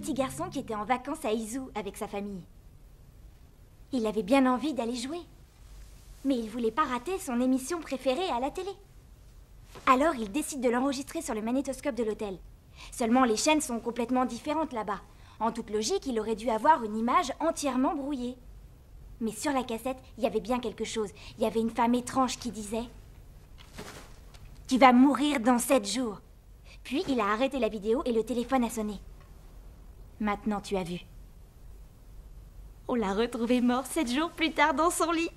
petit garçon qui était en vacances à Izu avec sa famille. Il avait bien envie d'aller jouer. Mais il voulait pas rater son émission préférée à la télé. Alors il décide de l'enregistrer sur le magnétoscope de l'hôtel. Seulement les chaînes sont complètement différentes là-bas. En toute logique, il aurait dû avoir une image entièrement brouillée. Mais sur la cassette, il y avait bien quelque chose. Il y avait une femme étrange qui disait « Tu vas mourir dans 7 jours ». Puis il a arrêté la vidéo et le téléphone a sonné. Maintenant tu as vu. On l'a retrouvé mort 7 jours plus tard dans son lit.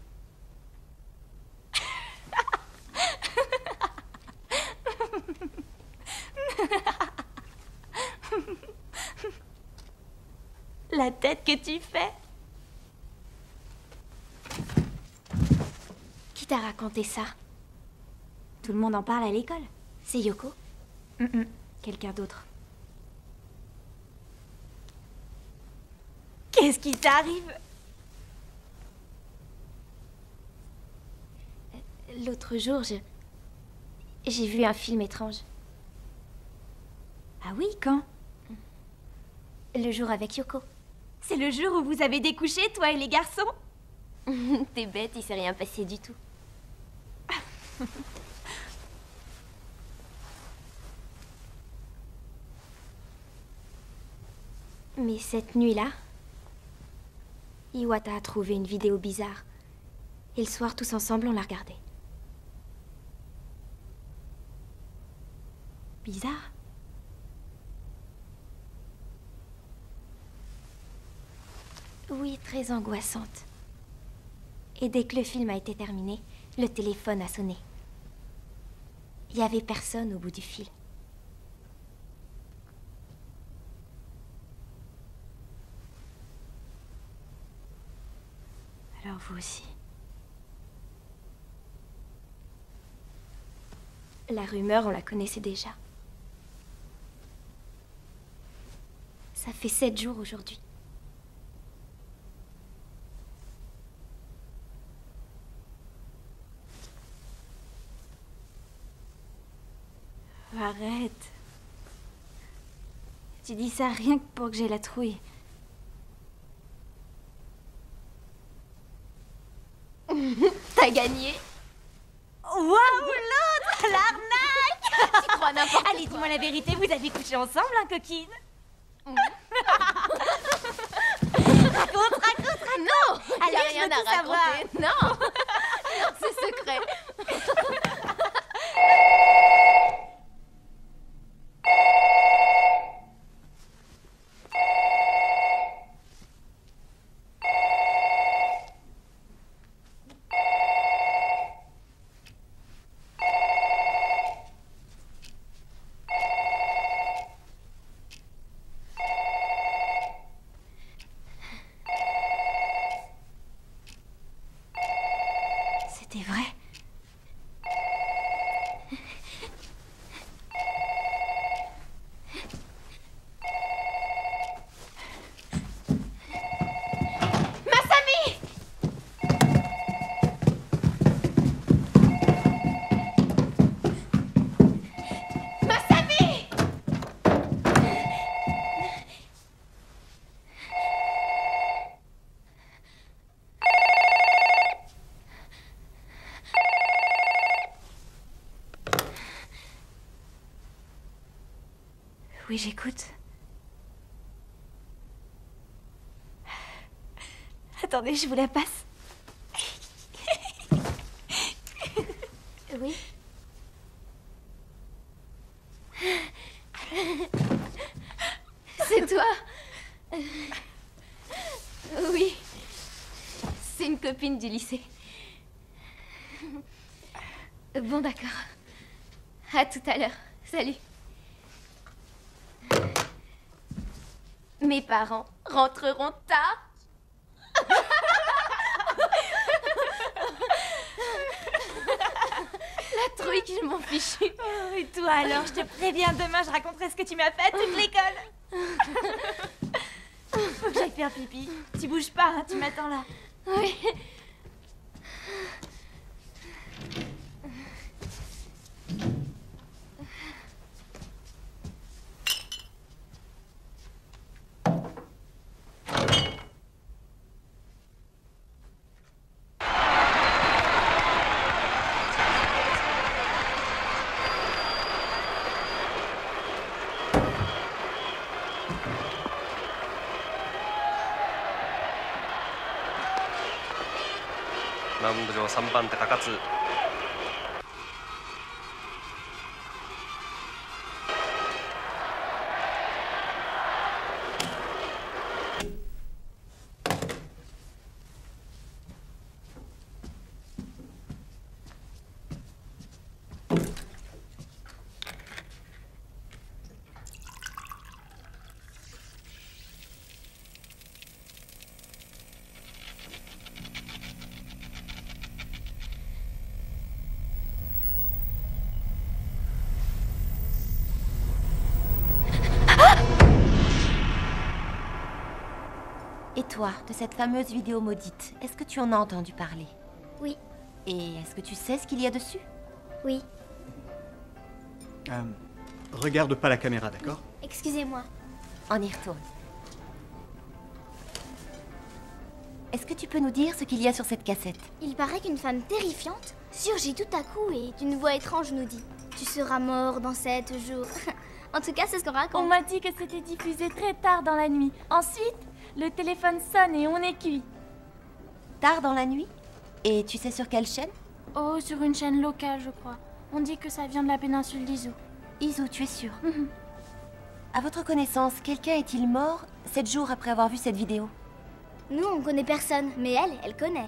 La tête que tu fais. Qui t'a raconté ça? Tout le monde en parle à l'école. C'est Yoko? Quelqu'un d'autre. Qu'est-ce qui t'arrive? L'autre jour, j'ai vu un film étrange. Ah oui, quand? Le jour avec Yoko. C'est le jour où vous avez découché, toi et les garçons? T'es bête, il s'est rien passé du tout. Mais cette nuit-là, Iwata a trouvé une vidéo bizarre. Et le soir, tous ensemble, on l'a regardée. Bizarre? Oui, très angoissante. Et dès que le film a été terminé, le téléphone a sonné. Il n'y avait personne au bout du fil. Alors vous aussi. La rumeur, on la connaissait déjà. Ça fait 7 jours aujourd'hui. Arrête. Tu dis ça rien que pour que j'ai la trouille. T'as gagné. Waouh, l'autre, l'arnaque. Tu crois n'importe quoi. Allez, dis-moi la vérité, vous avez couché ensemble, hein, coquine? Raconte. Non, Allez, y a je rien veux à tout savoir. raconter. Non, non, c'est secret. C'était vrai. Masami! Masami! Oui, j'écoute. Attendez, je vous la passe. Oui. C'est toi? Oui. C'est une copine du lycée. Bon, d'accord. À tout à l'heure. Salut. Mes parents rentreront tard. La trouille que je m'en fichu. Oh, et toi alors, je te préviens, demain je raconterai ce que tu m'as fait à toute l'école. Faut que j'aille faire pipi. Tu bouges pas, hein, tu m'attends là. Oui. マウンド上3番手高津。 Et toi, de cette fameuse vidéo maudite, est-ce que tu en as entendu parler? Oui, Et est-ce que tu sais ce qu'il y a dessus? oui. Regarde pas la caméra, d'accord? Excusez-moi. On y retourne. Est-ce que tu peux nous dire ce qu'il y a sur cette cassette? Il paraît qu'une femme terrifiante surgit tout à coup et d'une voix étrange nous dit « Tu seras mort dans 7 jours ». En tout cas, c'est ce qu'on On raconte. m'a dit que c'était diffusé très tard dans la nuit. Ensuite, le téléphone sonne et on est cuit. Tard dans la nuit? Et tu sais sur quelle chaîne? Oh, sur une chaîne locale, je crois. On dit que ça vient de la péninsule d'Izu. Izu, tu es sûre? Mhm. À votre connaissance, quelqu'un est-il mort 7 jours après avoir vu cette vidéo? Nous, on connaît personne, mais elle connaît.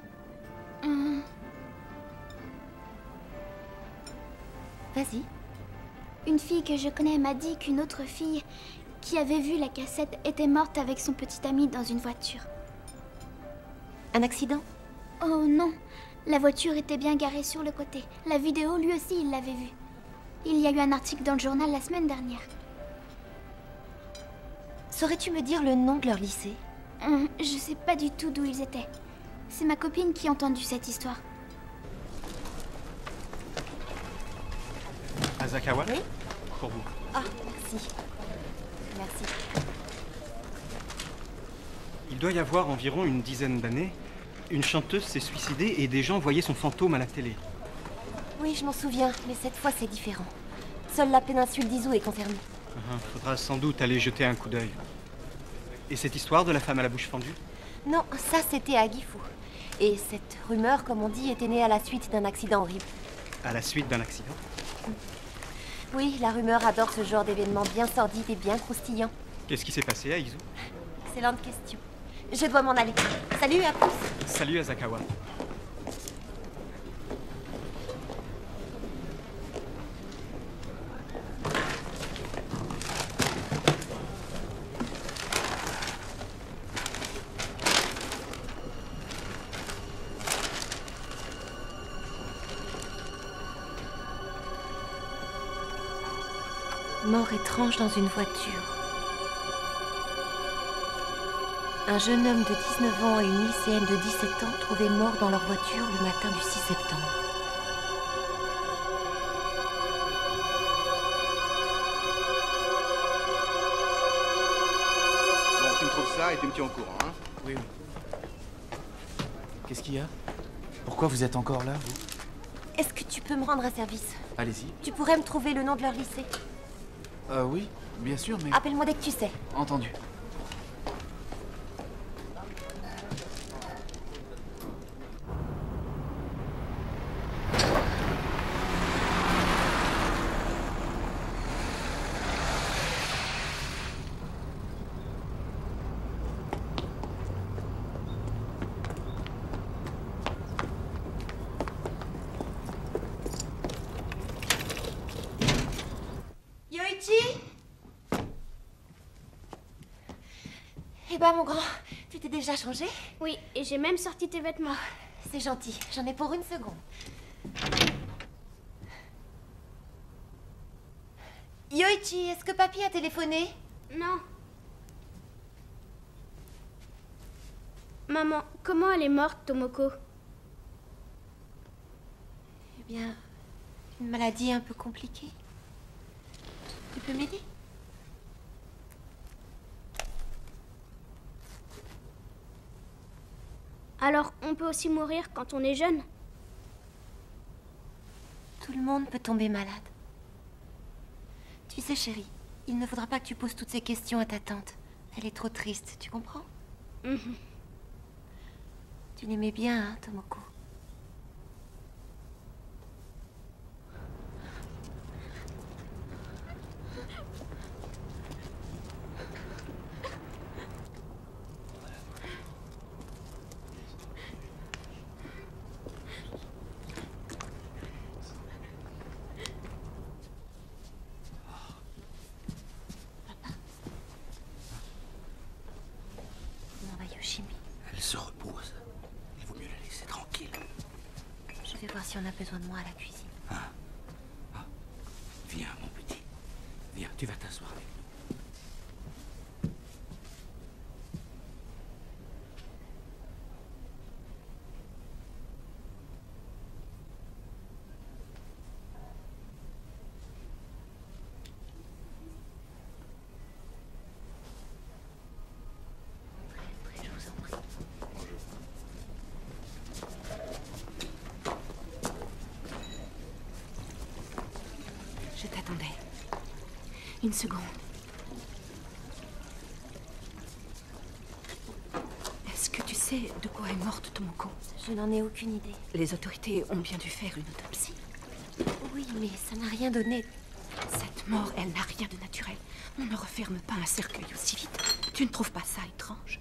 Vas-y. Une fille que je connais m'a dit qu'une autre fille qui avait vu la cassette était morte avec son petit ami dans une voiture. Un accident? Oh non, la voiture était bien garée sur le côté. La vidéo, lui aussi, il l'avait vue. Il y a eu un article dans le journal la semaine dernière. Saurais-tu me dire le nom de leur lycée? Je sais pas du tout d'où ils étaient. C'est ma copine qui a entendu cette histoire. Asakawa? Oui? Pour vous. Ah, merci. Merci. Il doit y avoir environ une dizaine d'années, une chanteuse s'est suicidée et des gens voyaient son fantôme à la télé. Oui, je m'en souviens, mais cette fois c'est différent. Seule la péninsule d'Izu est concernée. Faudra sans doute aller jeter un coup d'œil. Et cette histoire de la femme à la bouche fendue? Non, ça c'était à Gifu. Et cette rumeur, comme on dit, était née à la suite d'un accident horrible. À la suite d'un accident? Oui, la rumeur adore ce genre d'événements bien sordides et bien croustillants. Qu'est-ce qui s'est passé à Izu? Excellente question. Je dois m'en aller. Salut, à plus. Salut Asakawa. Mort étrange dans une voiture. Un jeune homme de 19 ans et une lycéenne de 17 ans trouvés morts dans leur voiture le matin du 6 septembre. Bon, tu me trouves ça et tu me tiens au courant, hein? Oui, oui. Qu'est-ce qu'il y a? Pourquoi vous êtes encore là, vous? Est-ce que tu peux me rendre un service? Allez-y. Tu pourrais me trouver le nom de leur lycée? Oui, bien sûr, mais... Appelle-moi dès que tu sais. Entendu. Yoichi? Eh ben, mon grand, tu t'es déjà changé? Oui, et j'ai même sorti tes vêtements. C'est gentil, j'en ai pour une seconde. Yoichi, est-ce que papy a téléphoné? Non. Maman, comment elle est morte, Tomoko? Eh bien, une maladie un peu compliquée. Tu peux m'aider? Alors, on peut aussi mourir quand on est jeune? Tout le monde peut tomber malade. Tu sais, chérie, il ne faudra pas que tu poses toutes ces questions à ta tante. Elle est trop triste, tu comprends? Mhm. Tu l'aimais bien, hein, Tomoko? chimie. Elle se repose. Il vaut mieux la laisser tranquille. Je vais voir si on a besoin de moi à la cuisine. Viens, mon petit. Viens, tu vas t'asseoir avec nous. Je vous en prie. Je t'attendais. Une seconde. Est-ce que tu sais de quoi est morte Tomoko? Je n'en ai aucune idée. Les autorités ont bien dû faire une autopsie. Oui, mais ça n'a rien donné. Cette mort, elle n'a rien de naturel. On ne referme pas un cercueil aussi vite. Tu ne trouves pas ça étrange?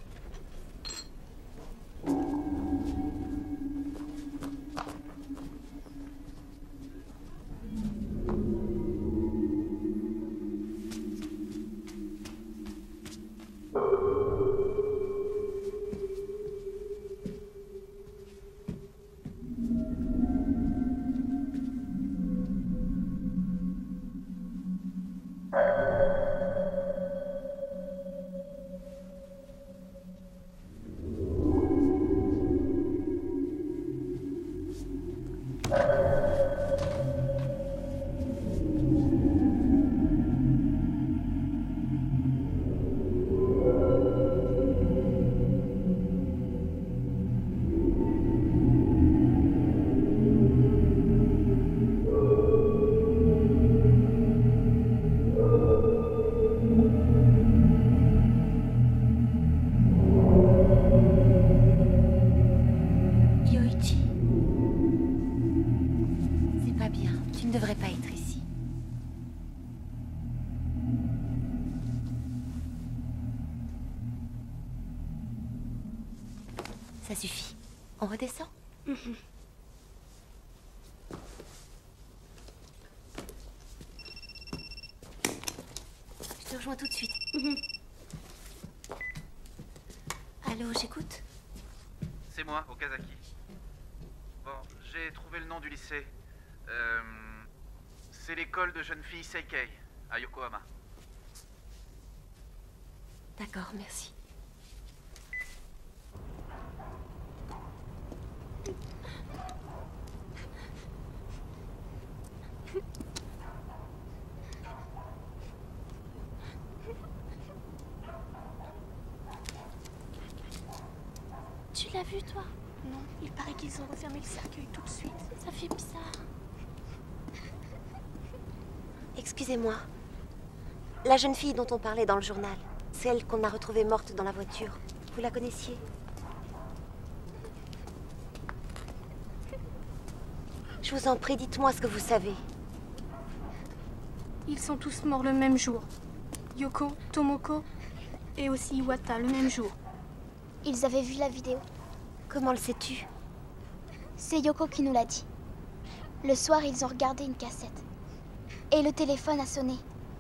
Yoichi. C'est pas bien. Tu ne devrais pas être ici. Ça suffit. On redescend? Je te rejoins tout de suite. Allô, j'écoute? C'est moi, Okazaki. Bon, j'ai trouvé le nom du lycée. C'est l'école de jeunes filles Seikei, à Yokohama. D'accord, merci. Tu l'as vu, toi? Non, il paraît qu'ils ont refermé le cercueil tout de suite. Ça fait bizarre. Excusez-moi. La jeune fille dont on parlait dans le journal, celle qu'on a retrouvée morte dans la voiture, vous la connaissiez? Je vous en prie, dites-moi ce que vous savez. Ils sont tous morts le même jour. Yoko, Tomoko et aussi Iwata le même jour. Ils avaient vu la vidéo. Comment le sais-tu? C'est Yoko qui nous l'a dit. Le soir, ils ont regardé une cassette. Et le téléphone a sonné.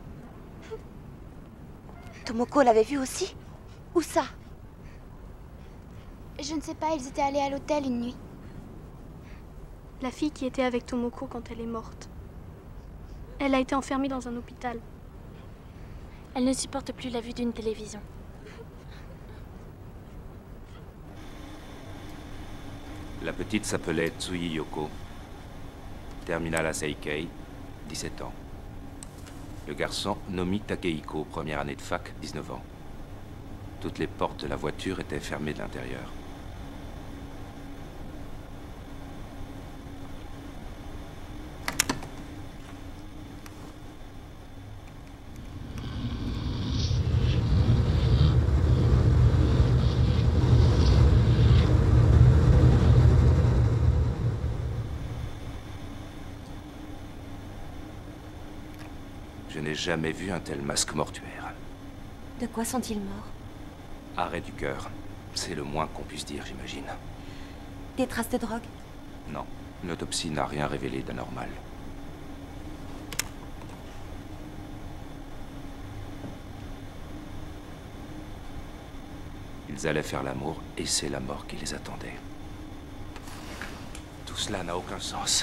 Tomoko l'avait vu aussi? Où ça? Je ne sais pas, ils étaient allés à l'hôtel une nuit. La fille qui était avec Tomoko quand elle est morte. Elle a été enfermée dans un hôpital. Elle ne supporte plus la vue d'une télévision. La petite s'appelait Tsui Yoko. Terminale à Seikei, 17 ans. Le garçon, Nomi Takehiko, première année de fac, 19 ans. Toutes les portes de la voiture étaient fermées de l'intérieur. Je n'ai jamais vu un tel masque mortuaire. De quoi sont-ils morts? Arrêt du cœur. C'est le moins qu'on puisse dire, j'imagine. Des traces de drogue? Non, l'autopsie n'a rien révélé d'anormal. Ils allaient faire l'amour et c'est la mort qui les attendait. Tout cela n'a aucun sens.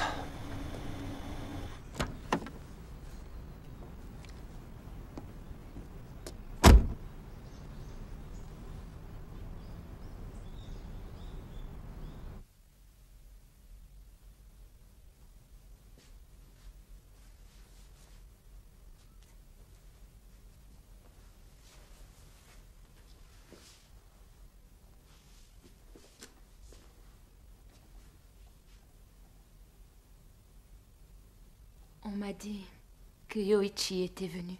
On m'a dit que Yoichi était venu.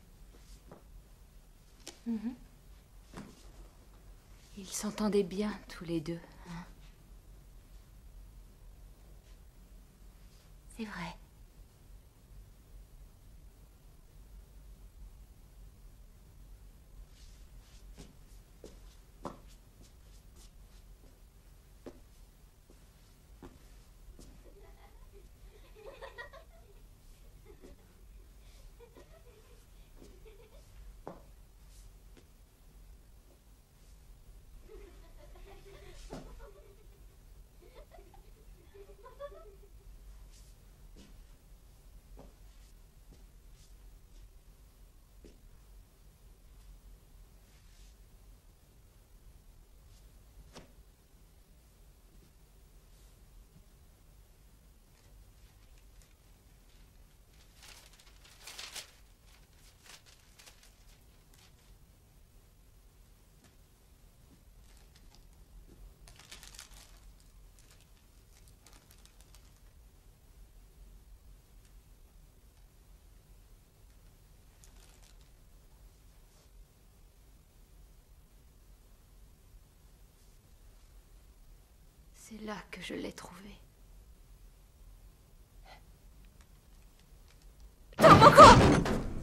Ils s'entendaient bien tous les deux. Hein? C'est vrai. C'est là que je l'ai trouvé. Tomoko!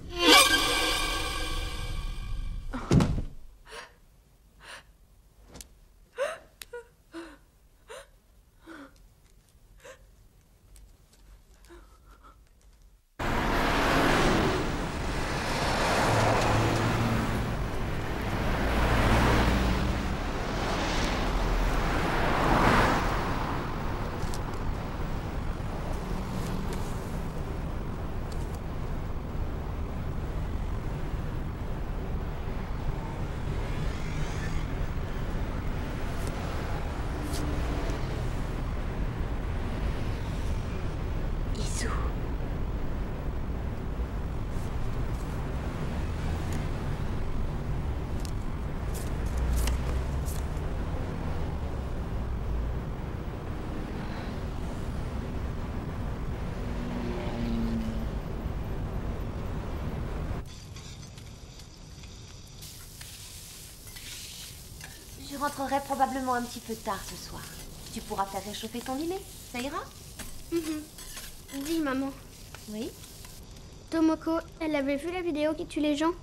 Je rentrerai probablement un petit peu tard ce soir. Tu pourras faire réchauffer ton dîner, ça ira? Dis, maman. Oui? Tomoko, elle avait vu la vidéo qui tue les gens?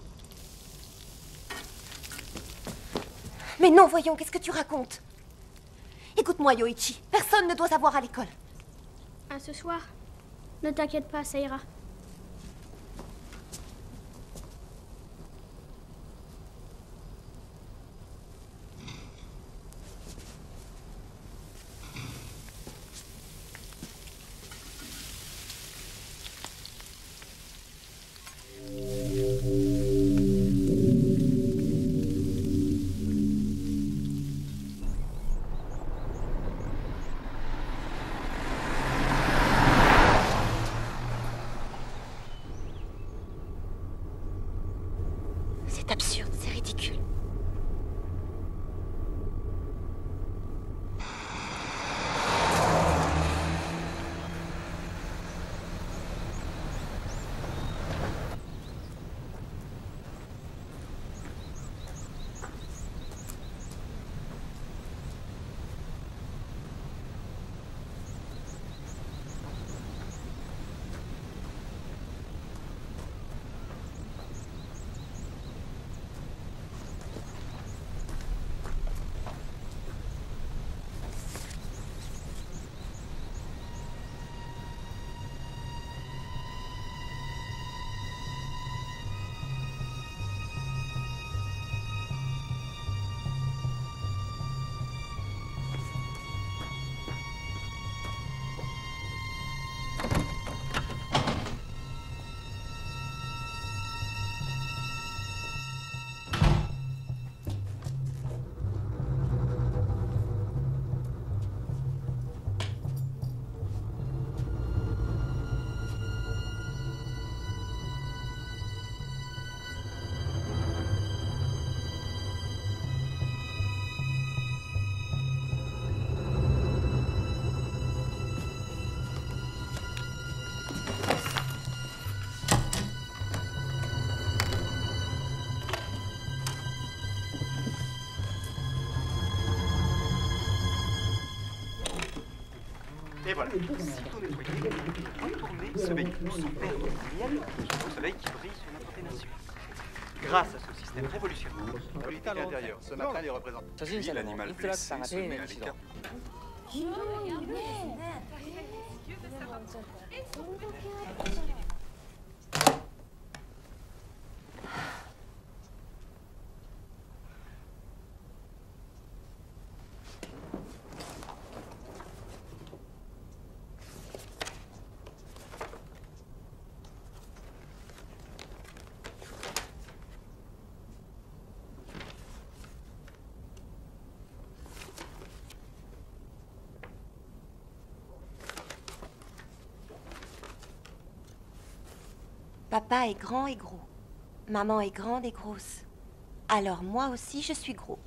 Mais non, voyons, qu'est-ce que tu racontes? Écoute-moi, Yoichi, personne ne doit savoir à l'école. À ce soir. Ne t'inquiète pas, ça ira. Et voilà. Sitôt nettoyé, retournez ce véhicule sans perdre de miel au soleil qui brille sur notre péninsule. Grâce à ce système révolutionnaire. Politique intérieure. Ce matin, les représentants. Oui, l'animal blessé se met à l'écart. Papa est grand et gros. Maman est grande et grosse. Alors moi aussi, je suis gros.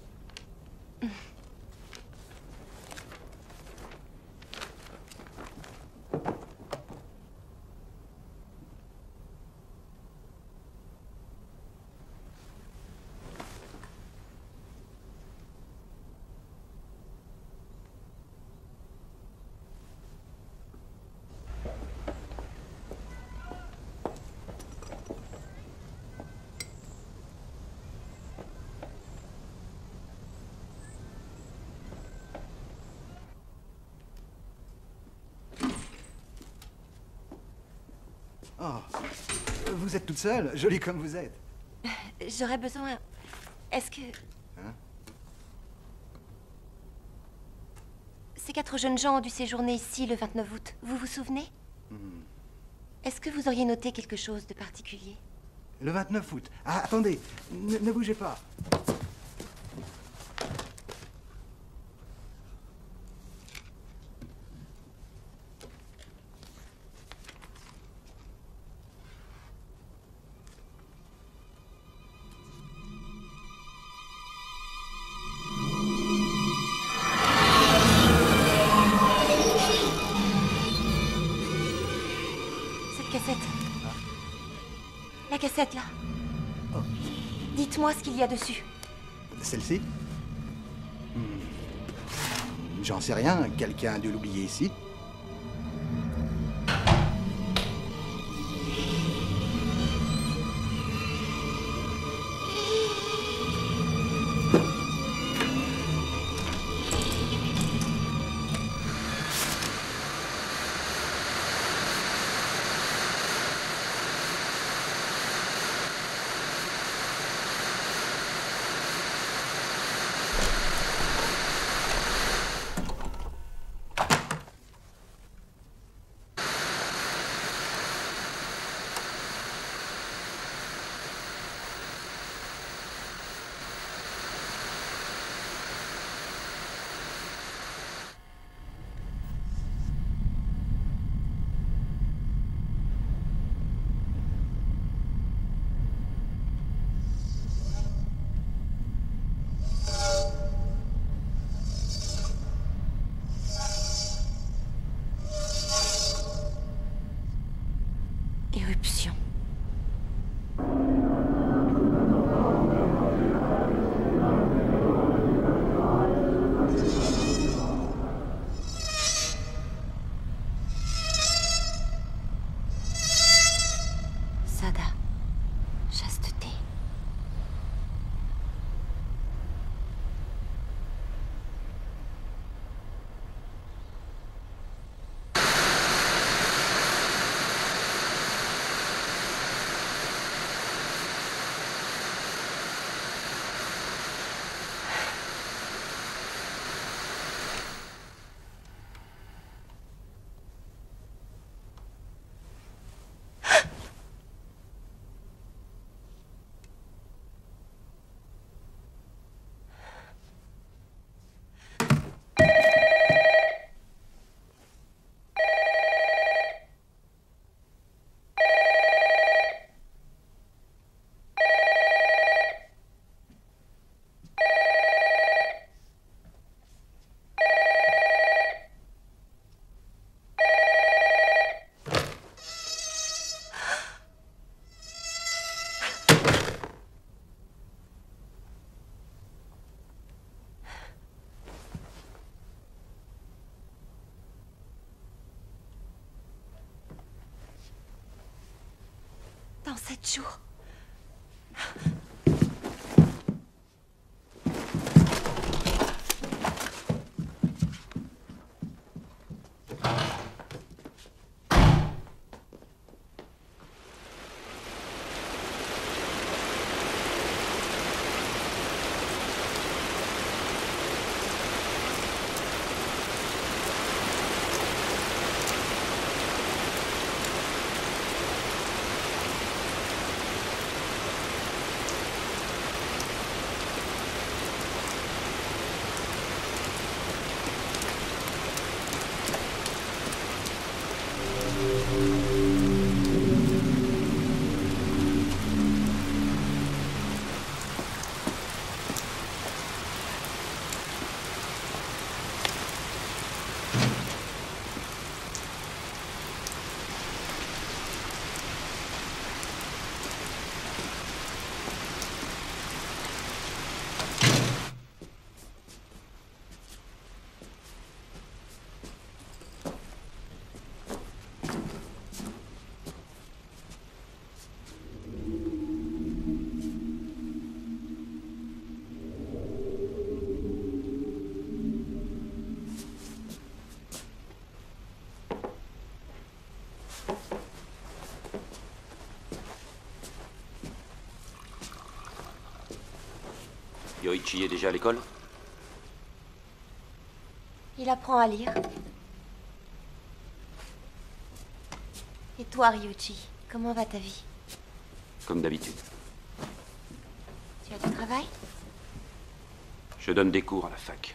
Oh, vous êtes toute seule, jolie comme vous êtes. J'aurais besoin... Est-ce que... Hein? Ces 4 jeunes gens ont dû séjourner ici le 29 août. Vous vous souvenez? Est-ce que vous auriez noté quelque chose de particulier? Le 29 août. Ah, attendez, ne bougez pas. La cassette, là. Oh. Dites-moi ce qu'il y a dessus. Celle-ci? J'en sais rien. Quelqu'un a dû l'oublier ici. 7 jours. Yoichi est déjà à l'école? Il apprend à lire. Et toi, Ryuichi, comment va ta vie? Comme d'habitude. Tu as du travail? Je donne des cours à la fac.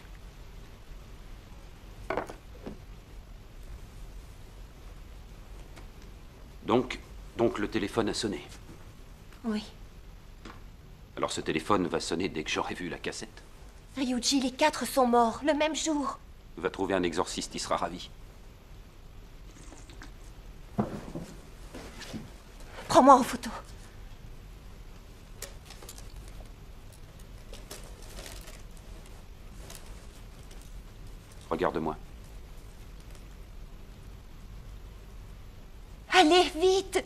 Donc le téléphone a sonné. Oui. Alors ce téléphone va sonner dès que j'aurai vu la cassette. Ryuichi, les 4 sont morts, le même jour. Va trouver un exorciste, il sera ravi. Prends-moi en photo. Regarde-moi. Allez, vite!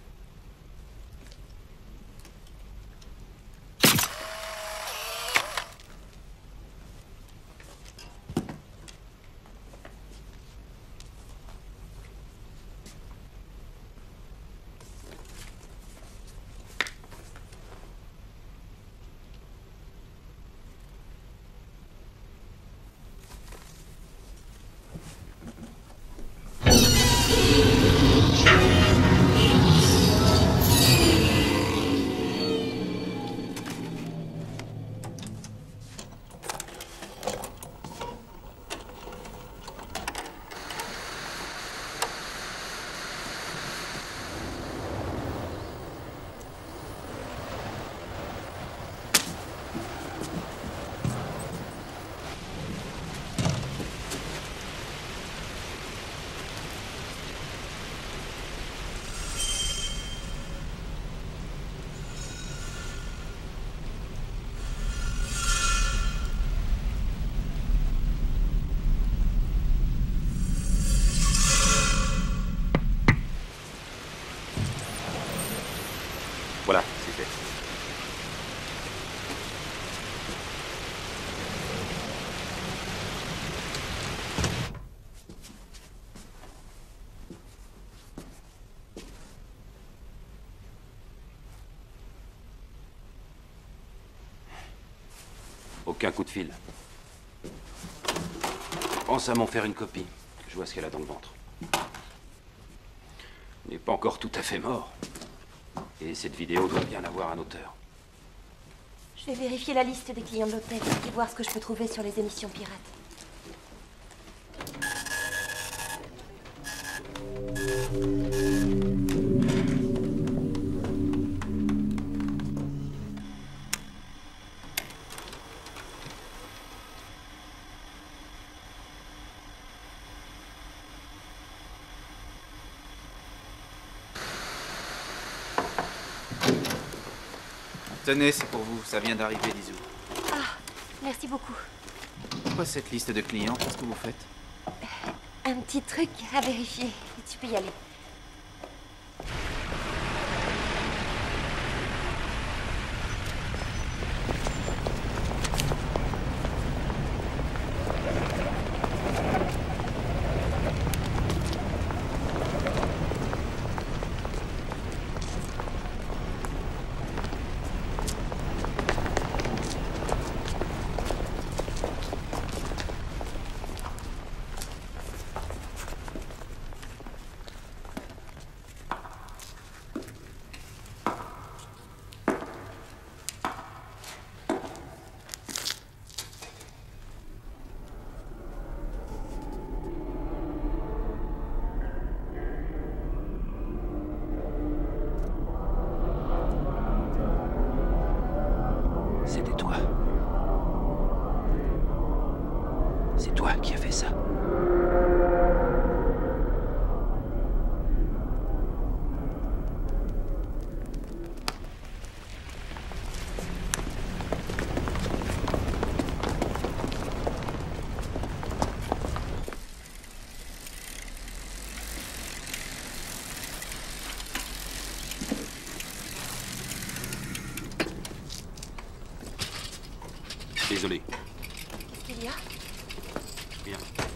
Voilà, c'est fait. Aucun coup de fil. Pense à m'en faire une copie. Je vois ce qu'elle a dans le ventre. Il n'est pas encore tout à fait mort. Et cette vidéo doit bien avoir un auteur. Je vais vérifier la liste des clients de l'hôtel et voir ce que je peux trouver sur les émissions pirates. Tenez, c'est pour vous. Ça vient d'arriver, Lizou. Ah, merci beaucoup. Pourquoi cette liste de clients? Qu'est-ce que vous faites? Un petit truc à vérifier. Tu peux y aller. C'est toi qui as fait ça. Désolé. Qu'est-ce qu'il y a? Rien.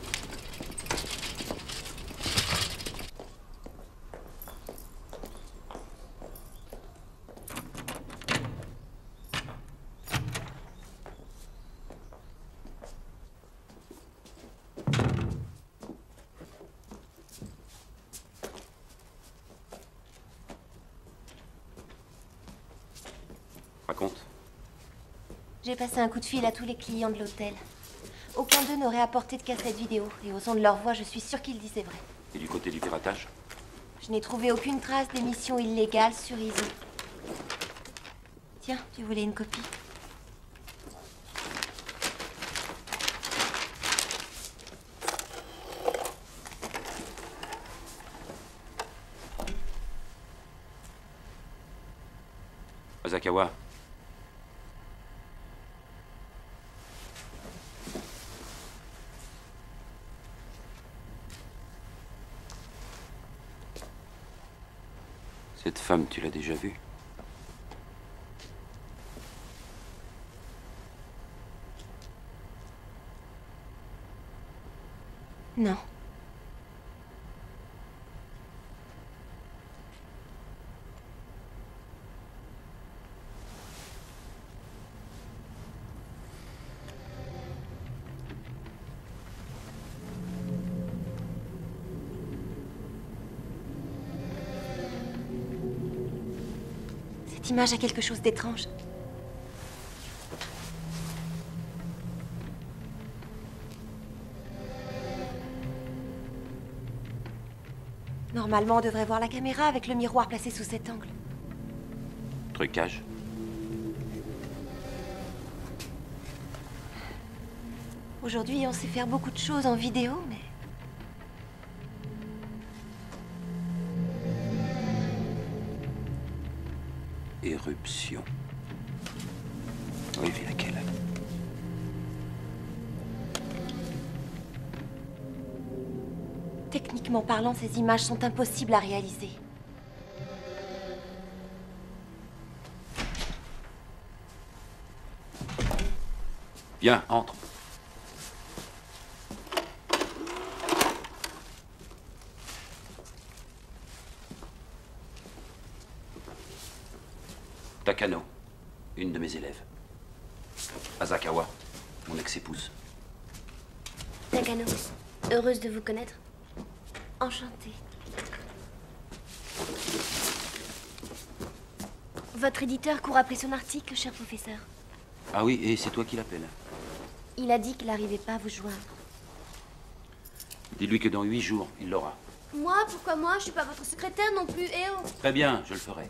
Raconte. J'ai passé un coup de fil à tous les clients de l'hôtel. Aucun d'eux n'aurait apporté de cassette vidéo. Et au son de leur voix, je suis sûre qu'ils disaient vrai. Et du côté du piratage? Je n'ai trouvé aucune trace d'émission illégale sur Izu. Tiens, tu voulais une copie? Asakawa. Cette femme, tu l'as déjà vue? Non. Cette image a quelque chose d'étrange. Normalement, on devrait voir la caméra avec le miroir placé sous cet angle. Trucage. Aujourd'hui, on sait faire beaucoup de choses en vidéo, mais... Éruption. Oui, puis laquelle? Techniquement parlant, ces images sont impossibles à réaliser. Viens, entre. Takano, une de mes élèves. Asakawa, mon ex-épouse. Takano, heureuse de vous connaître. Enchantée. Votre éditeur court après son article, cher professeur. Ah oui, et c'est toi qui l'appelles. Il a dit qu'il n'arrivait pas à vous joindre. Dis-lui que dans 8 jours, il l'aura. Moi? Pourquoi moi? Je suis pas votre secrétaire non plus, eh oh! Très bien, je le ferai.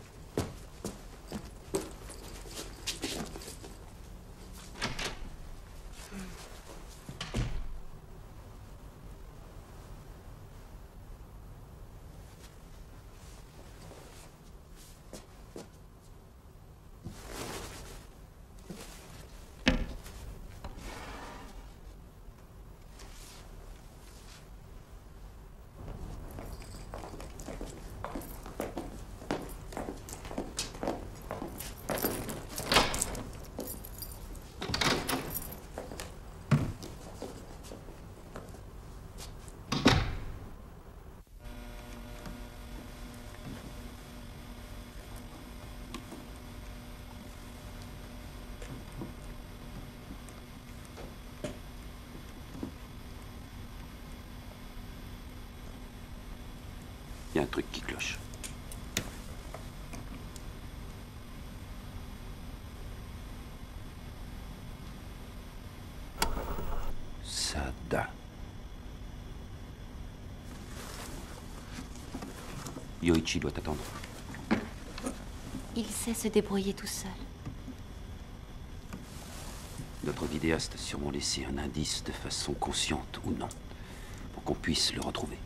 Il y a un truc qui cloche. Sada. Yoichi doit t'attendre. Il sait se débrouiller tout seul. Notre vidéaste a sûrement laissé un indice de façon consciente ou non, pour qu'on puisse le retrouver.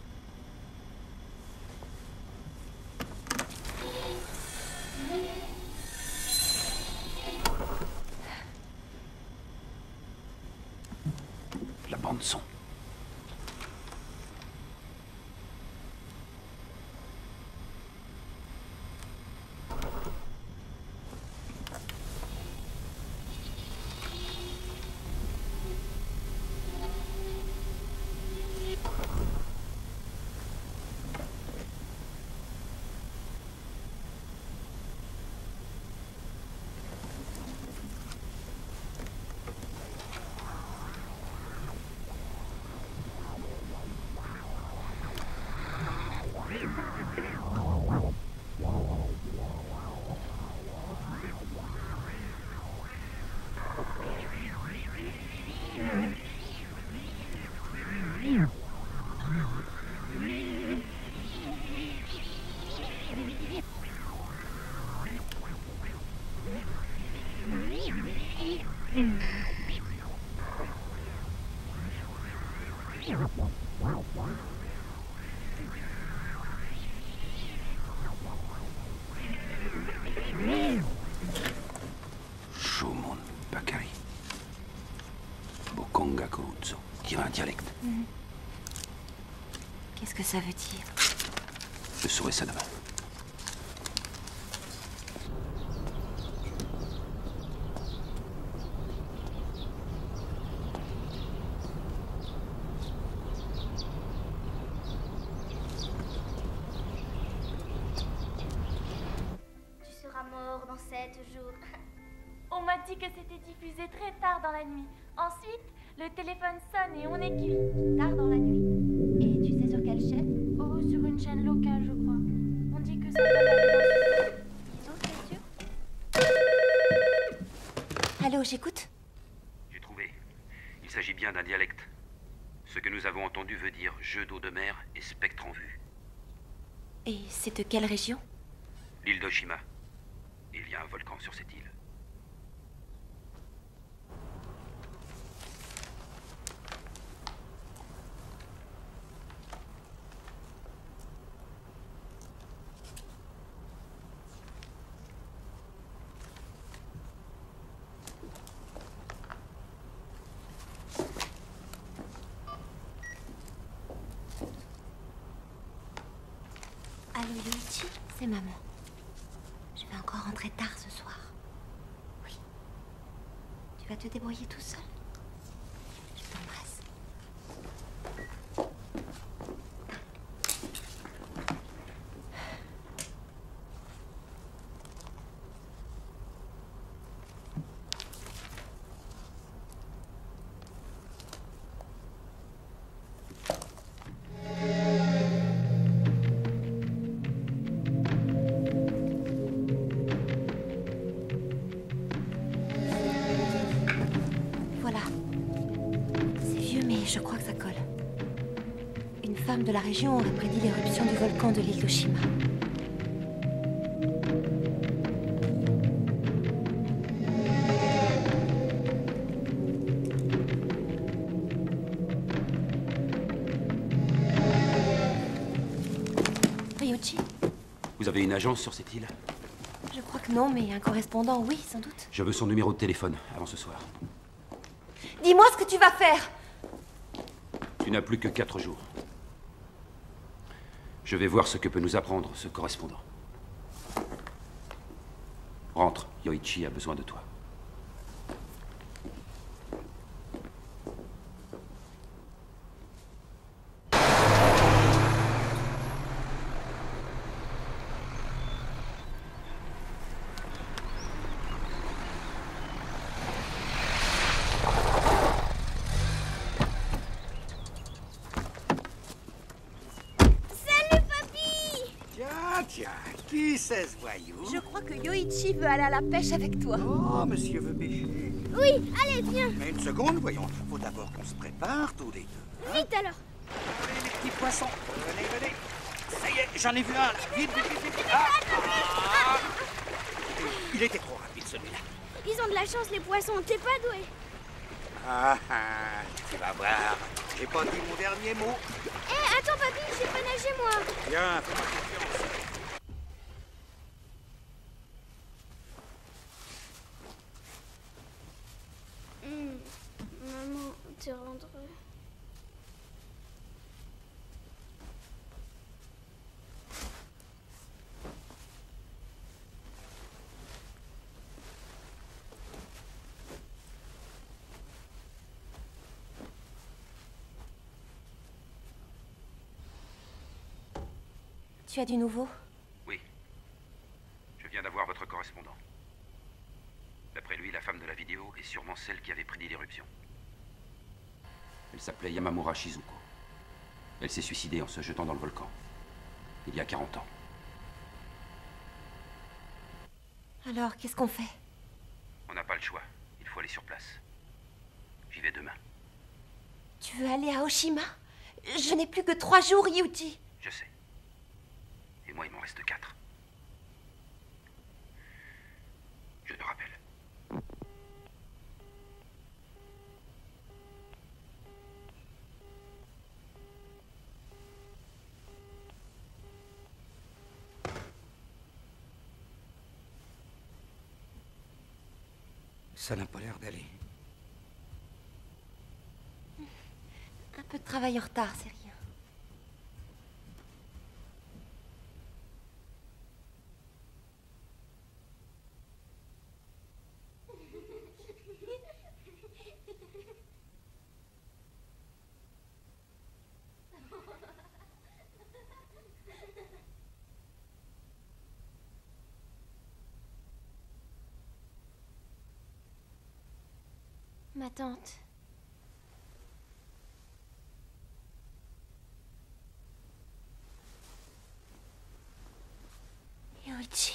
La bande son. Shomon Bakari. Bokonga Koutsu, qui a un dialecte. Qu'est-ce que ça veut dire? Je saurai ça demain. Dans 7 jours. On m'a dit que c'était diffusé très tard dans la nuit. Ensuite, le téléphone sonne et on est cuit. Tard dans la nuit. Et tu sais sur quelle chaîne? Oh, sur une chaîne locale, je crois. On dit que ça doit aller dans ce... Disons, c'est sûr. Allô, j'écoute. J'ai trouvé. Il s'agit bien d'un dialecte. Ce que nous avons entendu veut dire jeu d'eau de mer et spectre en vue. Et c'est de quelle région? L'île d'Oshima. Il y a un volcan sur cette île. Allô, Yoichi, c'est maman. Je vais encore rentrer tard ce soir. Oui. Tu vas te débrouiller tout seul? Je t'embrasse. Je crois que ça colle. Une femme de la région aurait prédit l'éruption du volcan de l'île d'Oshima. Ryuichi? Vous avez une agence sur cette île? Je crois que non, mais un correspondant, oui, sans doute. Je veux son numéro de téléphone avant ce soir. Dis-moi ce que tu vas faire! Tu n'as plus que 4 jours. Je vais voir ce que peut nous apprendre ce correspondant. Rentre, Yoichi a besoin de toi. Tiens, qui c'est ce voyou? Je crois que Yoichi veut aller à la pêche avec toi. Oh, monsieur veut pêcher. Oui, allez, viens. Mais une seconde, voyons. Faut d'abord qu'on se prépare tous les deux. Vite alors. Allez, les petits poissons. Venez, venez. Ça y est, j'en ai vu un là. Vite, vite, vite, vite. Ah. Il était trop rapide celui-là. Ils ont de la chance, les poissons. T'es pas doué. Ah, ah, tu vas voir. J'ai pas dit mon dernier mot. Hé, attends, papy, je sais pas nager, moi. Viens, fais-moi confiance. Maman, tu rentres. Tu as du nouveau? Oui. Je viens d'avoir votre correspondant. D'après lui, la femme de la vidéo est sûrement celle qui avait prédit l'éruption. Elle s'appelait Yamamura Shizuko. Elle s'est suicidée en se jetant dans le volcan. Il y a 40 ans. Alors, qu'est-ce qu'on fait? On n'a pas le choix. Il faut aller sur place. J'y vais demain. Tu veux aller à Oshima? Je n'ai plus que 3 jours, Yuji. Je sais. Et moi, il m'en reste 4. Je te rappelle. Ça n'a pas l'air d'aller. Un peu de travail en retard, c'est rien. Ma tante. Yuji.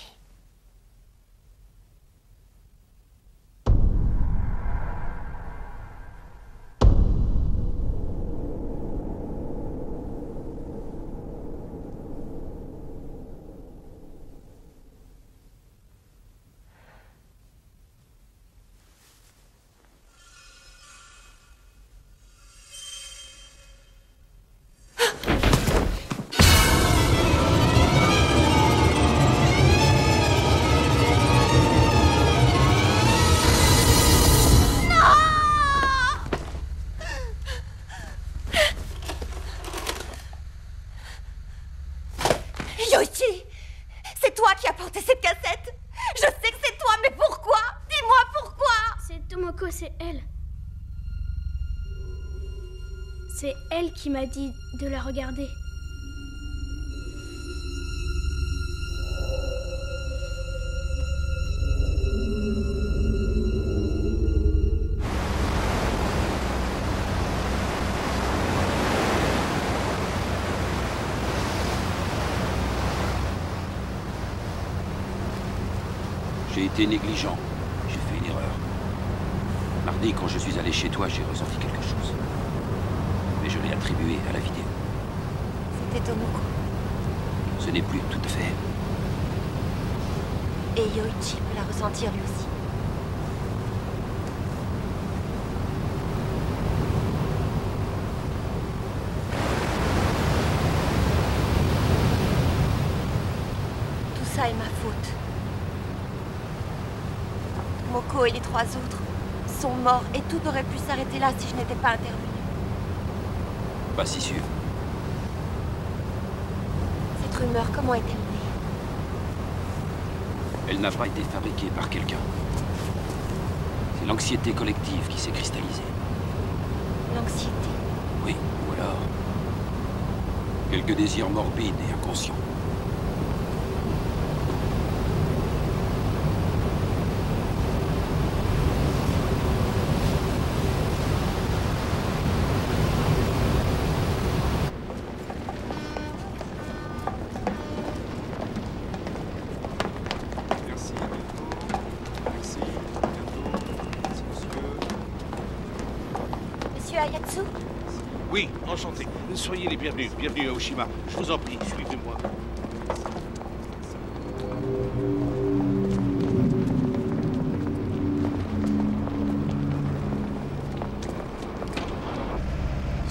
Yuji, c'est toi qui as porté cette cassette. Je sais que c'est toi, mais pourquoi? Dis-moi pourquoi. C'est Tomoko, c'est elle. C'est elle qui m'a dit de la regarder. J'ai été négligent. J'ai fait une erreur. Mardi, quand je suis allé chez toi, j'ai ressenti quelque chose. Mais je l'ai attribué à la vidéo. C'était Tomoko. Ce n'est plus tout à fait. Et Yoichi peut la ressentir lui aussi. Tout ça est ma faute. Tomoko et les 3 autres sont morts et tout aurait pu s'arrêter là si je n'étais pas intervenue. Pas si sûr. Cette rumeur, comment est-elle née? Elle n'a pas été fabriquée par quelqu'un. C'est l'anxiété collective qui s'est cristallisée. L'anxiété? Oui, ou alors quelques désirs morbides et inconscients. Ayatsu? Oui, enchanté. Soyez les bienvenus. Bienvenue à Oshima. Je vous en prie, suivez-moi.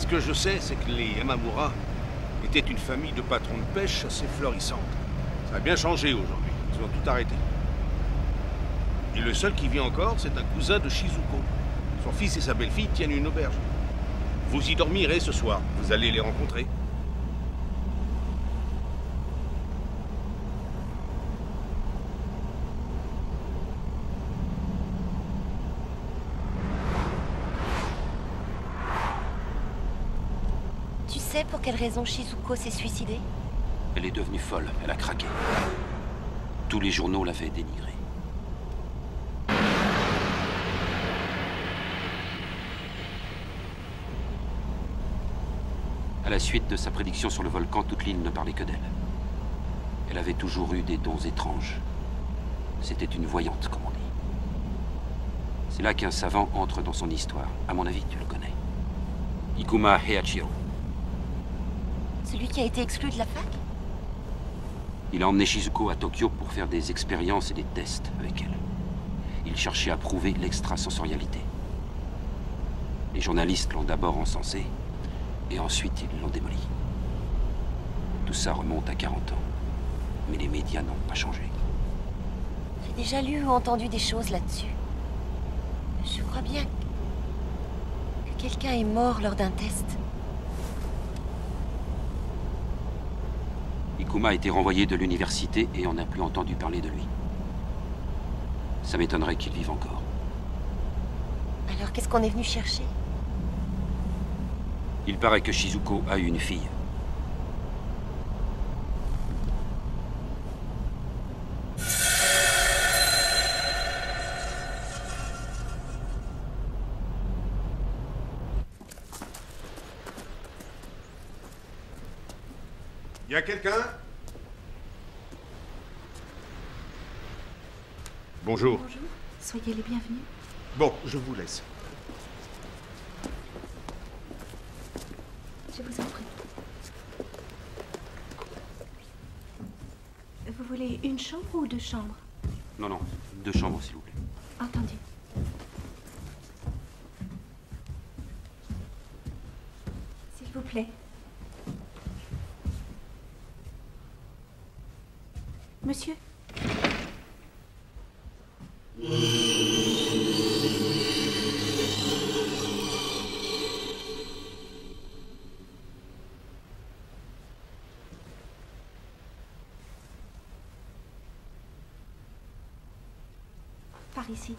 Ce que je sais, c'est que les Yamamura étaient une famille de patrons de pêche assez florissante. Ça a bien changé aujourd'hui. Ils ont tout arrêté. Et le seul qui vit encore, c'est un cousin de Shizuko. Son fils et sa belle-fille tiennent une auberge. Vous y dormirez ce soir. Vous allez les rencontrer. Tu sais pour quelle raison Shizuko s'est suicidée? Elle est devenue folle, elle a craqué. Tous les journaux l'avaient dénigrée. À la suite de sa prédiction sur le volcan, toute l'île ne parlait que d'elle. Elle avait toujours eu des dons étranges. C'était une voyante, comme on dit. C'est là qu'un savant entre dans son histoire. À mon avis, tu le connais. Ikuma Heiachiro. Celui qui a été exclu de la fac? Il a emmené Shizuko à Tokyo pour faire des expériences et des tests avec elle. Il cherchait à prouver l'extrasensorialité. Les journalistes l'ont d'abord encensé, et ensuite ils l'ont démoli. Tout ça remonte à 40 ans. Mais les médias n'ont pas changé. J'ai déjà lu ou entendu des choses là-dessus. Je crois bien que quelqu'un est mort lors d'un test. Ikuma a été renvoyé de l'université et on n'a plus entendu parler de lui. Ça m'étonnerait qu'il vive encore. Alors qu'est-ce qu'on est venu chercher? Il paraît que Shizuko a eu une fille. Y a quelqu'un? Bonjour. Bonjour, soyez les bienvenus. Bon, je vous laisse. Je vous en prie. Vous voulez une chambre ou 2 chambres? Non, non, 2 chambres, s'il vous plaît. Entendu. S'il vous plaît. Monsieur? Par ici.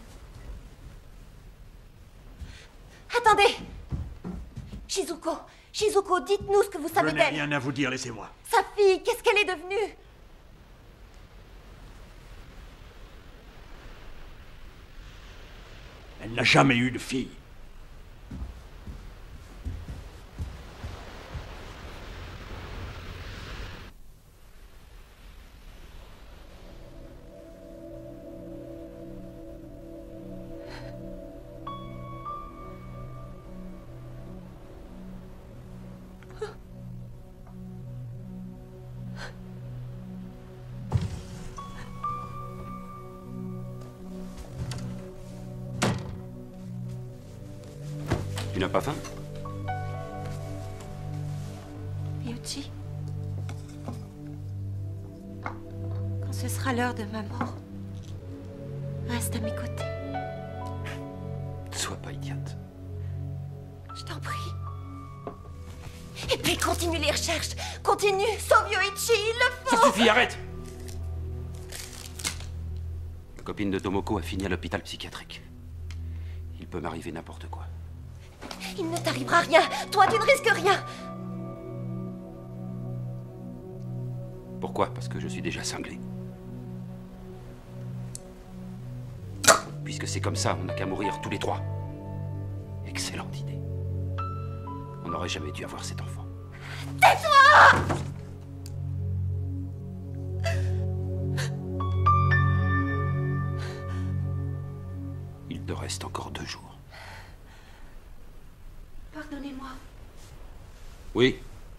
Attendez! Shizuko! Shizuko, dites-nous ce que vous savez Je n'ai d'elle! rien à vous dire, laissez-moi. Sa fille, qu'est-ce qu'elle est devenue? Elle n'a jamais eu de fille. Tu n'as pas faim? Ryuichi, quand ce sera l'heure de ma mort, reste à mes côtés. Sois pas idiote. Je t'en prie. Et puis continue les recherches. Continue, sauve Yoichi, il le faut. Ça suffit, arrête! La copine de Tomoko a fini à l'hôpital psychiatrique. Il peut m'arriver n'importe quoi. Il ne t'arrivera rien. Toi, tu ne risques rien. Pourquoi? Parce que je suis déjà cinglé. Puisque c'est comme ça, on n'a qu'à mourir tous les 3. Excellente idée. On n'aurait jamais dû avoir cet enfant. Tais-toi! Il te reste encore 2 jours. Pardonnez-moi. Oui?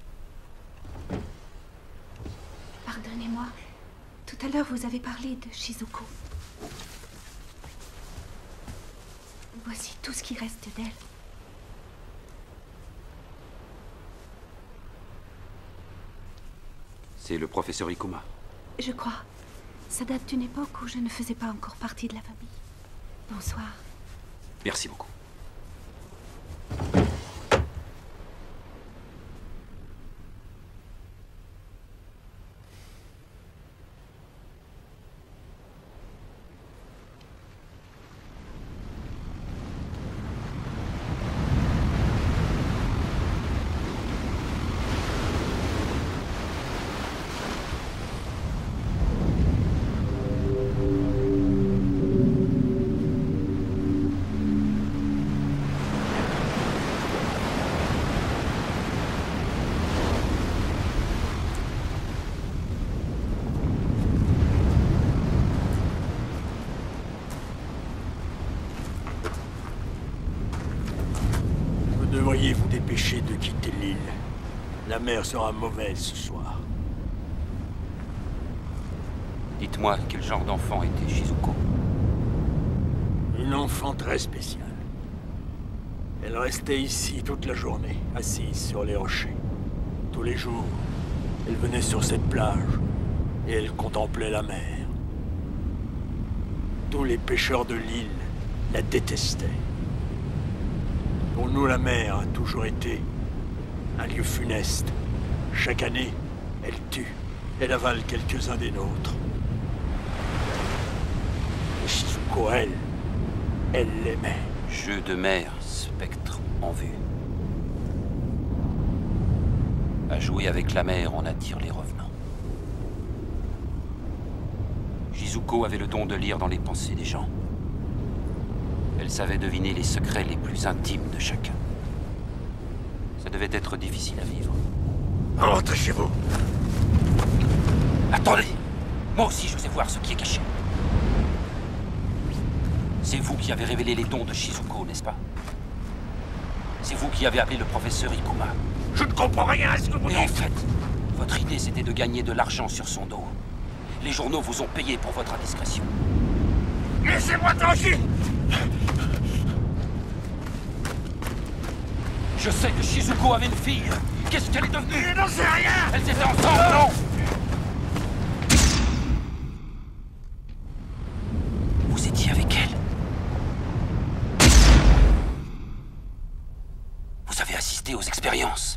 Pardonnez-moi. Tout à l'heure, vous avez parlé de Shizuko. Voici tout ce qui reste d'elle. C'est le professeur Ikuma. Je crois. Ça date d'une époque où je ne faisais pas encore partie de la famille. Bonsoir. Merci beaucoup. Devriez vous dépêcher de quitter l'île. La mer sera mauvaise ce soir. Dites-moi, quel genre d'enfant était Shizuko? Une enfant très spéciale. Elle restait ici toute la journée, assise sur les rochers. Tous les jours, elle venait sur cette plage et elle contemplait la mer. Tous les pêcheurs de l'île la détestaient. Pour nous, la mer a toujours été un lieu funeste. Chaque année, elle tue, elle avale quelques-uns des nôtres. Et Shizuko, elle l'aimait. Jeu de mer, spectre en vue. À jouer avec la mer, on attire les revenants. Shizuko avait le don de lire dans les pensées des gens. Elle savait deviner les secrets les plus intimes de chacun. Ça devait être difficile à vivre. Rentrez chez vous. Attendez! Moi aussi, je sais voir ce qui est caché. C'est vous qui avez révélé les dons de Shizuko, n'est-ce pas? C'est vous qui avez appelé le professeur Ikuma. Je ne comprends rien à ce que vous dites. Et en fait, votre idée, c'était de gagner de l'argent sur son dos. Les journaux vous ont payé pour votre indiscrétion. Laissez-moi tranquille! Je sais que Shizuko avait une fille. Qu'est-ce qu'elle est devenue? Je n'en sais rien! Elles étaient ensemble, non? Vous étiez avec elle. Vous avez assisté aux expériences.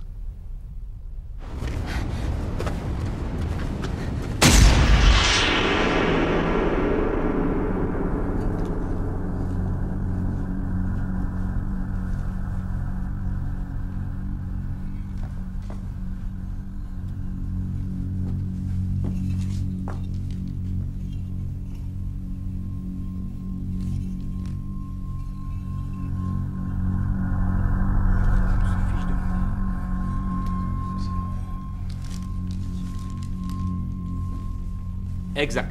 Exact.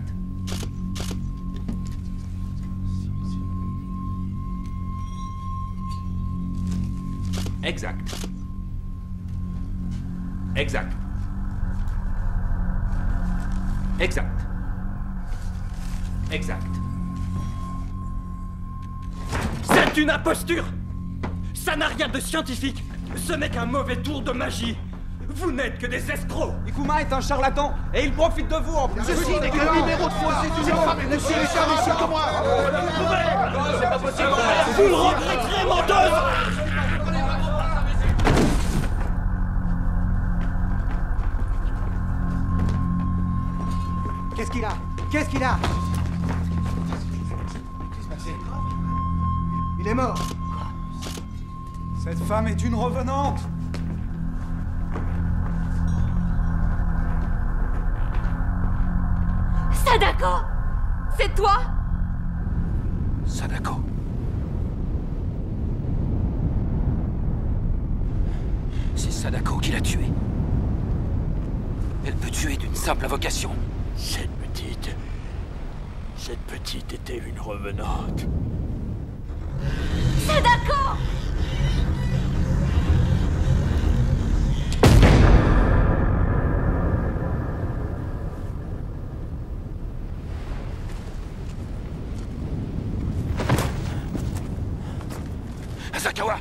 Exact. Exact. Exact. Exact. C'est une imposture! Ça n'a rien de scientifique! Ce n'est qu'un mauvais tour de magie! Vous n'êtes que des escrocs! Ikuma est un charlatan et il profite de vous en plus. Ceci n'est que le numéro de foi! C'est une femme de chien comme moi! C'est pas possible! Vous le regretterez, menteuse! Qu'est-ce qu'il a? Qu'est-ce qu'il a? Il est mort. Cette femme est une revenante. Sadako! C'est toi? Sadako. C'est Sadako qui l'a tué. Elle peut tuer d'une simple invocation. Cette petite était une revenante. Sadako! Asakawa!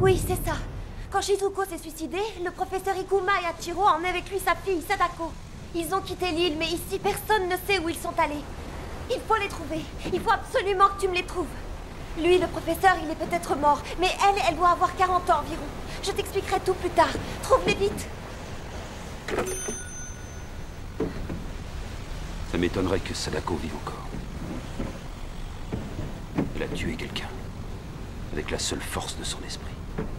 Oui, c'est ça. Quand Shizuko s'est suicidé, le professeur Ikuma et Hachiro ont emmené avec lui sa fille, Sadako. Ils ont quitté l'île, mais ici, personne ne sait où ils sont allés. Il faut les trouver. Il faut absolument que tu me les trouves. Lui, le professeur, il est peut-être mort, mais elle doit avoir 40 ans environ. Je t'expliquerai tout plus tard. Trouve-les vite. Ça m'étonnerait que Sadako vive encore. Elle a tué quelqu'un, avec la seule force de son esprit.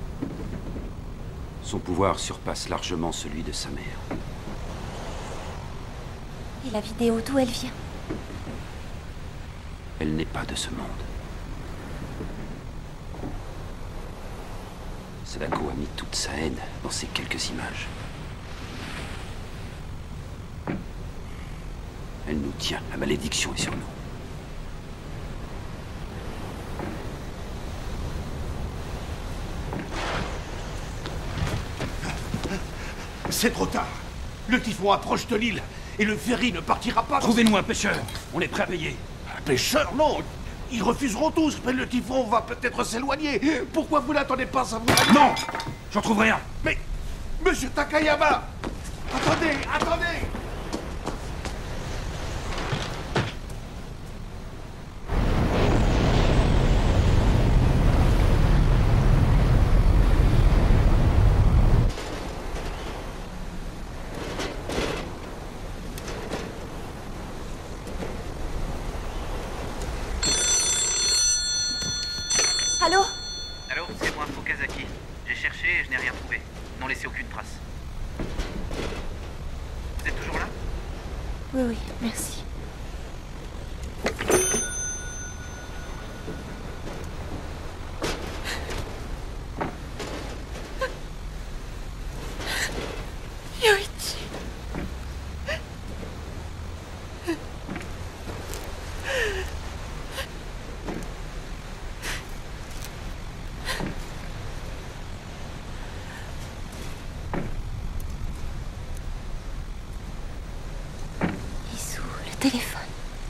Son pouvoir surpasse largement celui de sa mère. Et la vidéo, d'où elle vient? Elle n'est pas de ce monde. Sadako a mis toute sa haine dans ces quelques images. Elle nous tient, la malédiction est sur nous. C'est trop tard. Le typhon approche de l'île et le ferry ne partira pas. Trouvez-nous un pêcheur. On est prêt à payer. Un pêcheur? Non. Ils refuseront tous, mais le typhon va peut-être s'éloigner. Pourquoi vous n'attendez pas à vous... Non! J'en trouve rien. Mais... Monsieur Takayama! Attendez, attendez! Allô? Allô, c'est moi, Okazaki. J'ai cherché et je n'ai rien trouvé. Ils n'ont laissé aucune trace. Vous êtes toujours là? Oui, oui, merci. Yoichi. Téléphone.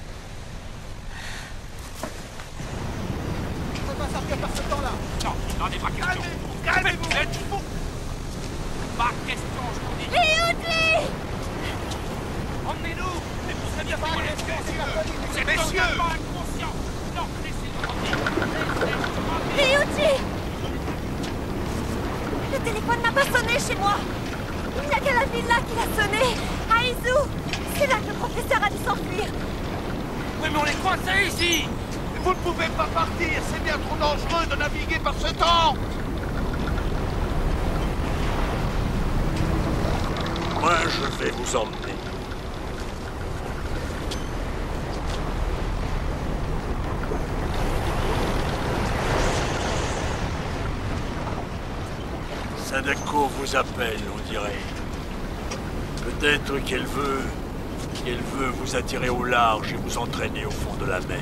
On va sortir par ce temps-là. Non, il n'en est pas question. Calmez-vous! Vous êtes fous! Pas question, je vous dis. Ryuji! Emmenez-nous! Mais vous savez pas où est-ce que vous êtes Messieurs! totalement inconscient! Non, laissez-nous tranquille! Ryuji! Le téléphone n'a pas sonné chez moi. Il n'y a qu'à la villa qu'il a sonné. Aizu! C'est là que le professeur a dû s'enfuir. Oui, mais on est coincés ici! Vous ne pouvez pas partir, c'est bien trop dangereux de naviguer par ce temps! Moi, je vais vous emmener. Sadako vous appelle, on dirait. Peut-être qu'elle veut vous attirer au large et vous entraîner au fond de la mer.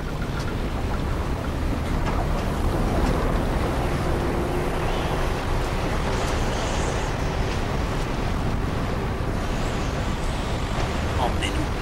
Emmenez-nous!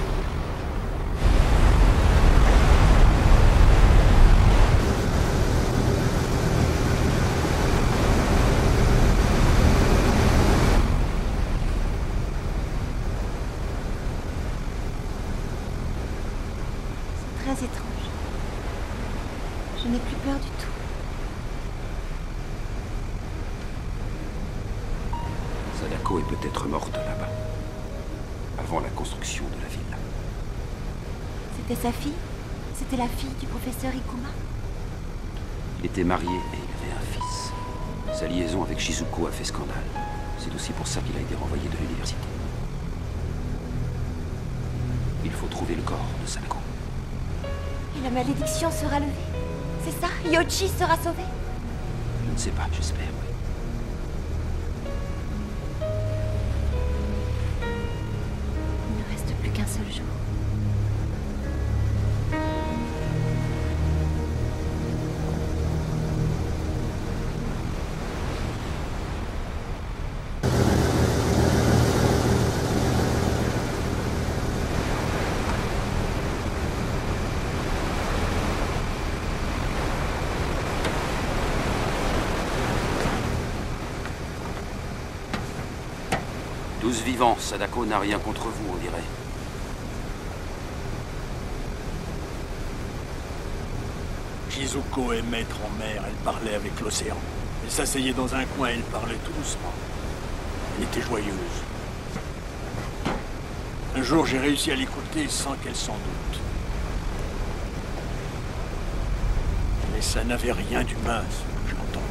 Très étrange. Je n'ai plus peur du tout. Sadako est peut-être morte là-bas, avant la construction de la ville. C'était sa fille? C'était la fille du professeur Ikuma? Il était marié et il avait un fils. Sa liaison avec Shizuko a fait scandale. C'est aussi pour ça qu'il a été renvoyé de l'université. Il faut trouver le corps de Sadako. Et la malédiction sera levée? C'est ça? Yoichi sera sauvé? Je ne sais pas, j'espère, oui. Il ne reste plus qu'un seul jour. tous vivants. Sadako n'a rien contre vous, on dirait. Shizuko est maître en mer, elle parlait avec l'océan. Elle s'asseyait dans un coin et elle parlait tout doucement. Elle était joyeuse. Un jour, j'ai réussi à l'écouter sans qu'elle s'en doute. Mais ça n'avait rien d'humain, ce que j'ai entendu.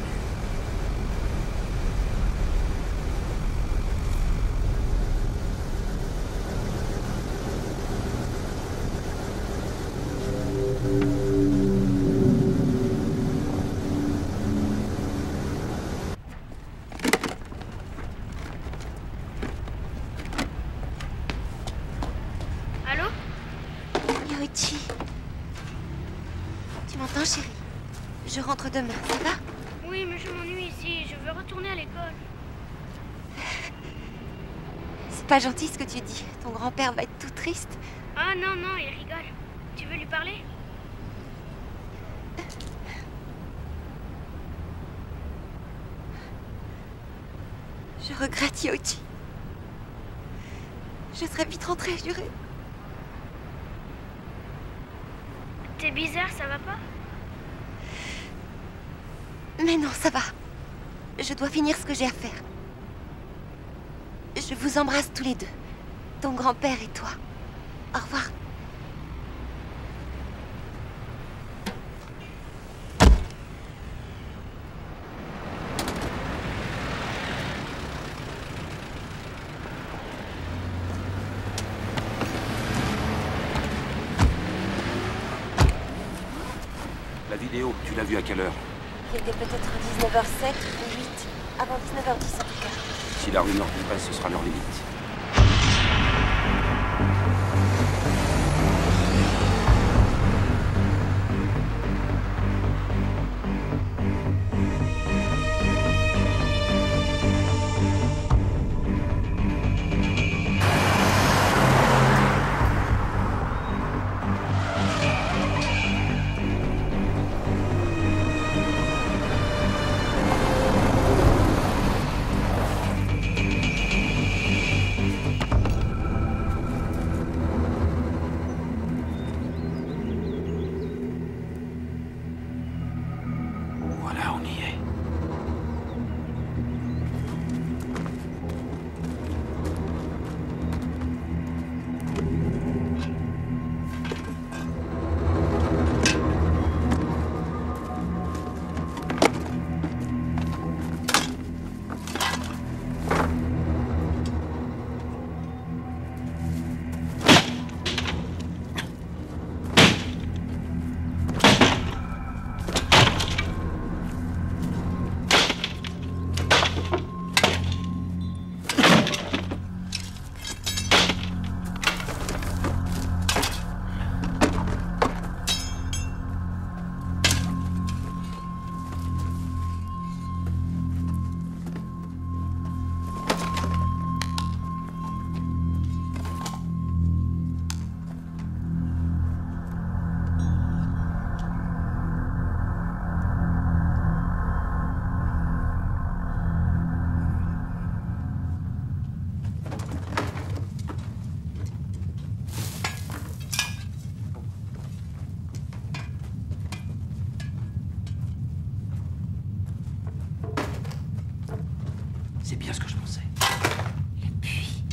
Allô? Yoichi. Tu m'entends, chérie? Je rentre demain, ça va? Oui, mais je m'ennuie ici. Je veux retourner à l'école. C'est pas gentil ce que tu dis. Ton grand-père va être tout triste. Ah non, non, il rigole. Tu veux lui parler? Je regrette, Yoichi. Je serai vite rentrée, juré. T'es bizarre, ça va pas? Mais non, ça va. Je dois finir ce que j'ai à faire. Je vous embrasse tous les deux. Ton grand-père et toi. Au revoir. La vidéo, tu l'as vue à quelle heure? Il était peut-être 19h07 ou 8. Avant 19h10 en tout cas. Si la rue Nord-Bresse, ce sera l'heure limite. Voilà, on y est. C'est bien ce que je pensais. Les puits.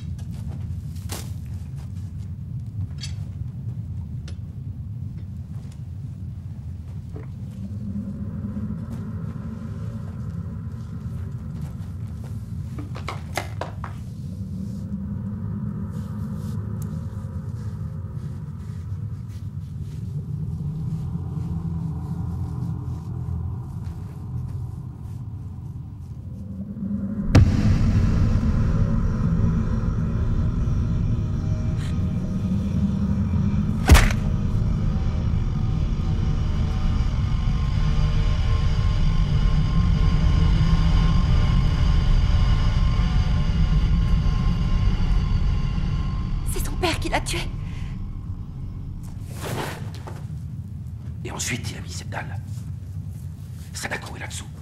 Qui l'a tué. Et ensuite, il a mis cette dalle. Sadako est là-dessous.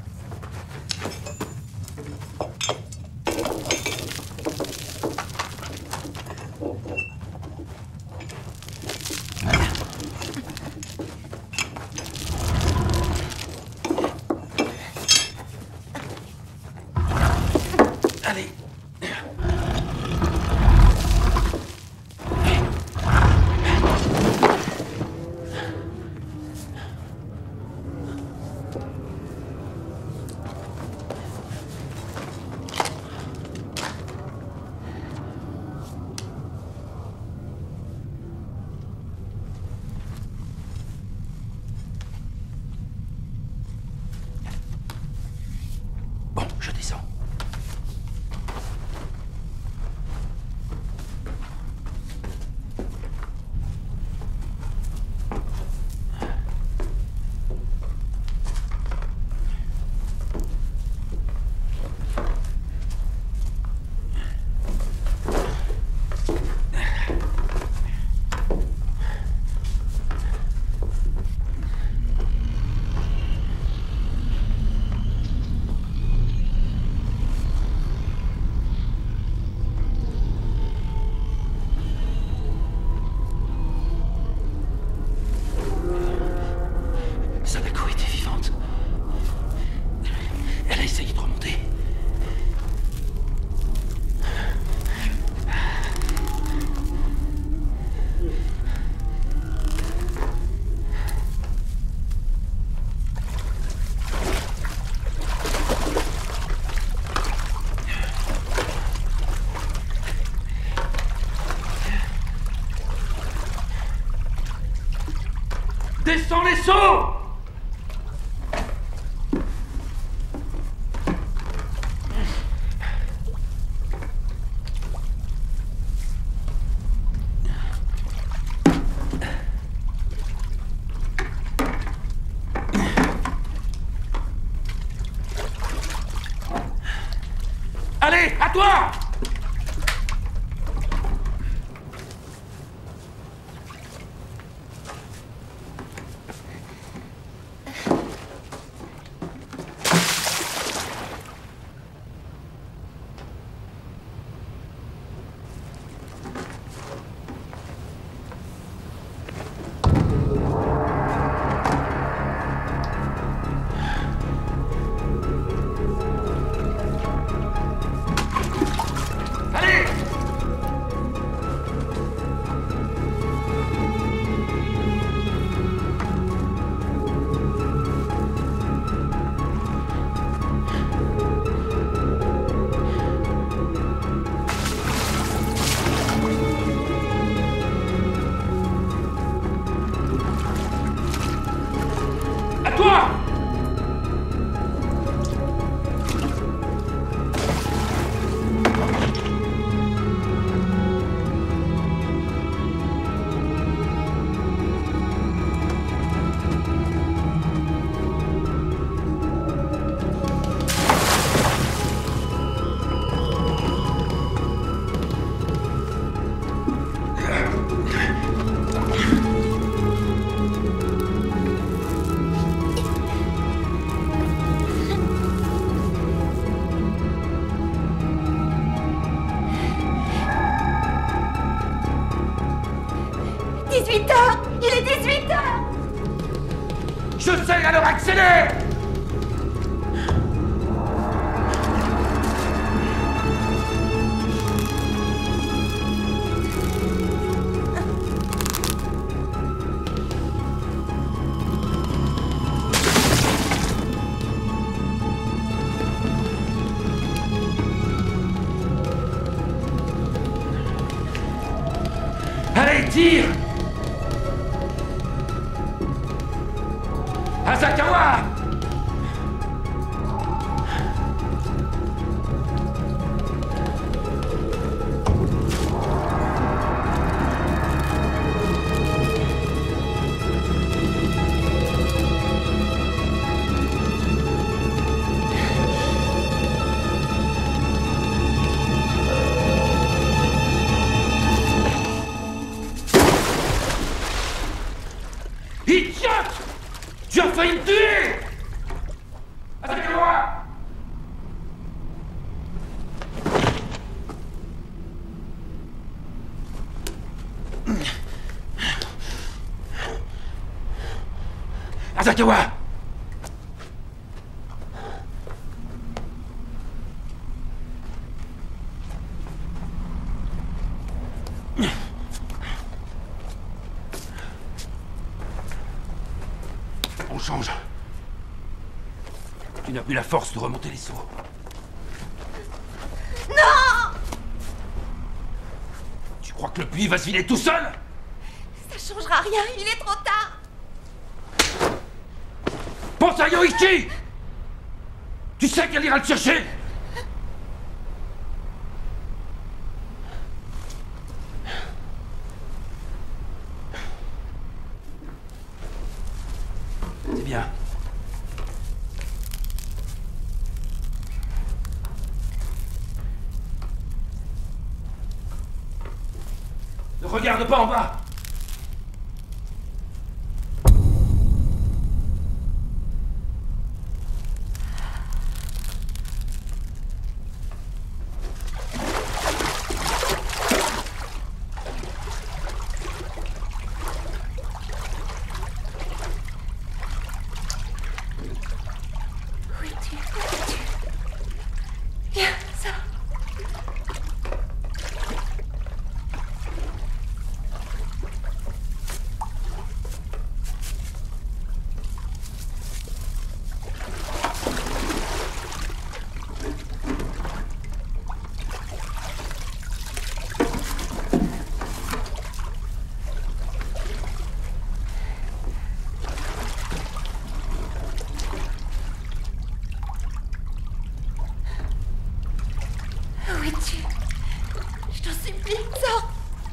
Descends les seaux! Allez, à toi! Je sais, alors accélère! Allez, tire! Asakawa! Idiote! Tu as failli me tuer! Attaquez-moi! Asakawa! On change. Tu n'as plus la force de remonter les seaux. Non! Tu crois que le puits va se vider tout seul? Ça changera rien, il est trop tard. Pense à Yoichi! Tu sais qu'elle ira le chercher! C'est bien. Ne regarde pas en bas! Viens, ça. Vite, sors.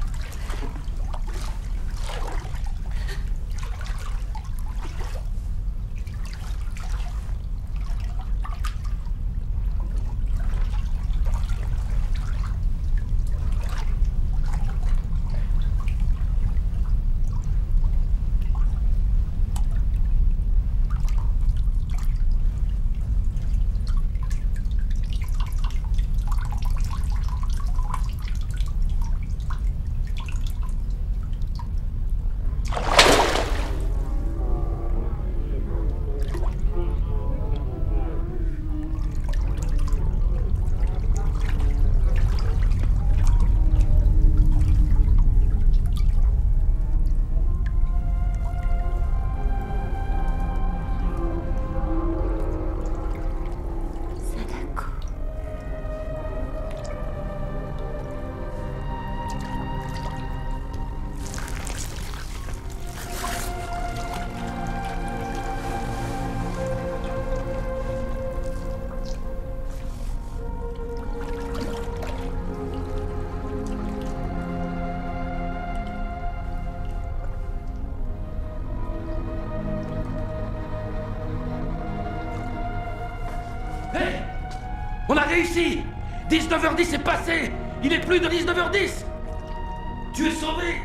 On a réussi! 19h10 est passé! Il est plus de 19h10! Tu es sauvé!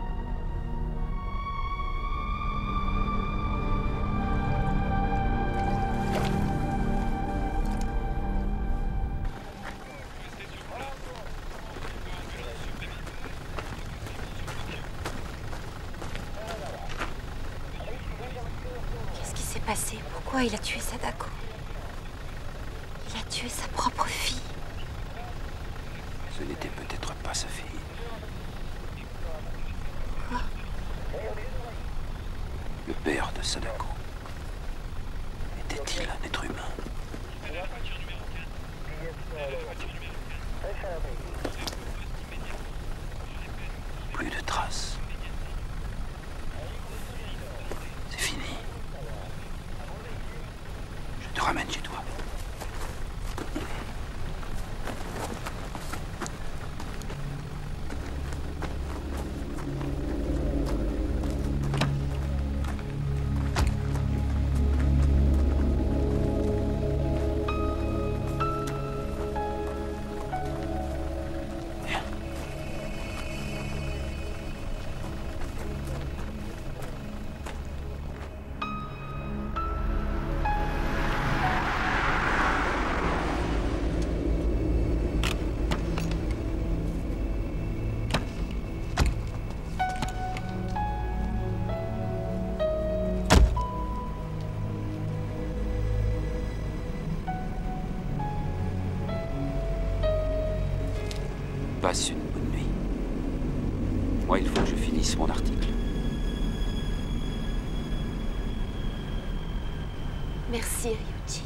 Qu'est-ce qui s'est passé? Pourquoi il a tué Sadako? Il a tué sa propre fille. Ce n'était peut-être pas sa fille. Quoi? Le père de Sadako. Était-il un être humain? Plus de traces. C'est fini. Je te ramène chez toi. Passe une bonne nuit. Moi, il faut que je finisse mon article. Merci, Ryuichi.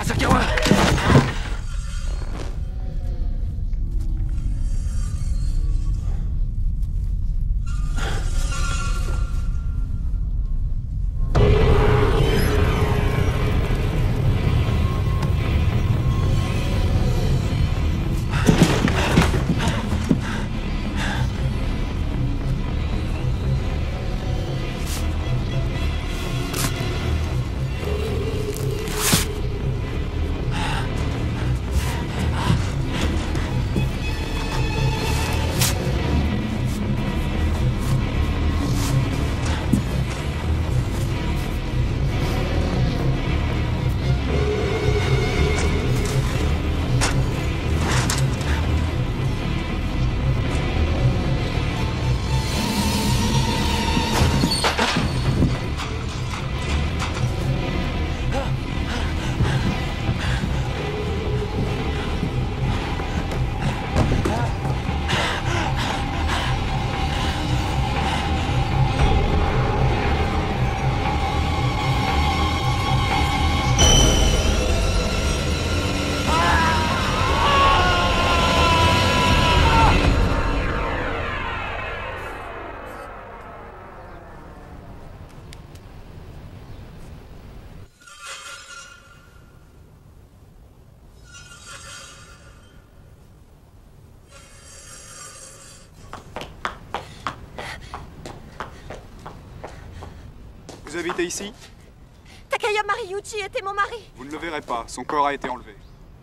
Arasakawa! Vous habitez ici? Takaya Mariyuchi était mon mari. Vous ne le verrez pas, son corps a été enlevé.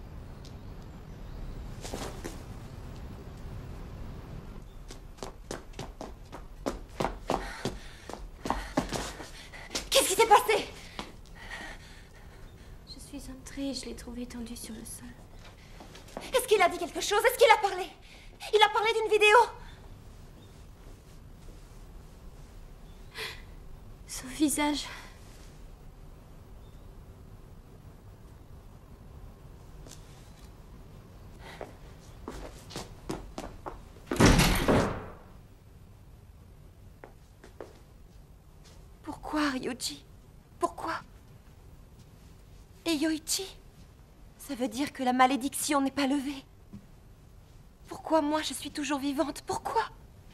Qu'est-ce qui s'est passé? Je suis entrée et je l'ai trouvé tendu sur le sol. Est-ce qu'il a dit quelque chose? Est-ce qu'il a parlé? Il a parlé d'une vidéo? Son visage. Pourquoi, Ryuji? Pourquoi? Et Yoichi? Ça veut dire que la malédiction n'est pas levée. Pourquoi moi je suis toujours vivante? Pourquoi?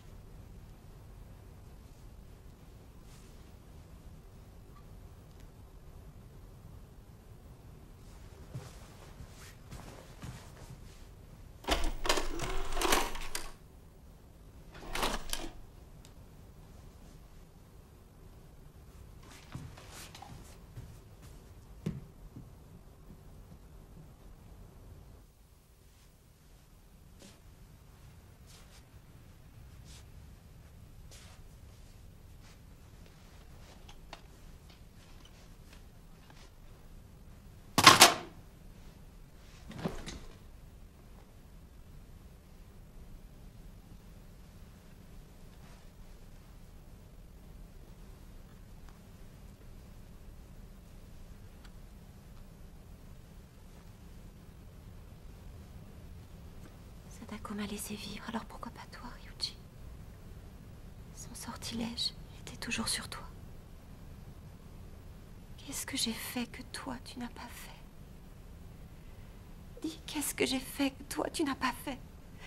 Sadako m'a laissé vivre, alors pourquoi pas toi, Ryuji? Son sortilège était toujours sur toi. Qu'est-ce que j'ai fait que toi, tu n'as pas fait? Dis, qu'est-ce que j'ai fait que toi, tu n'as pas fait?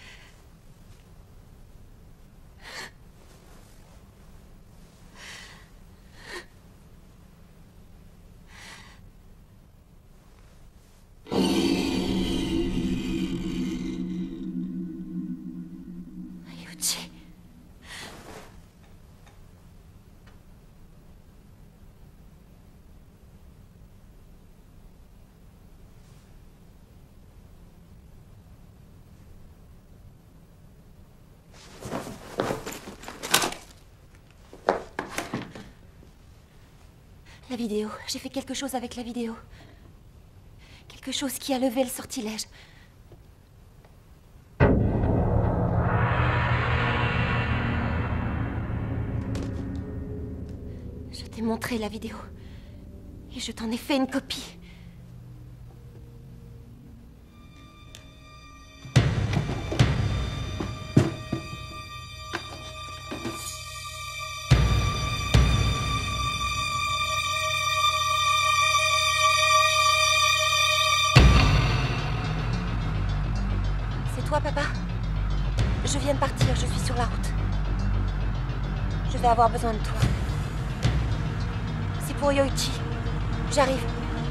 La vidéo. J'ai fait quelque chose avec la vidéo. Quelque chose qui a levé le sortilège. Je t'ai montré la vidéo. Et je t'en ai fait une copie. toi, papa. Je viens de partir, je suis sur la route. Je vais avoir besoin de toi. C'est pour Yoichi. J'arrive.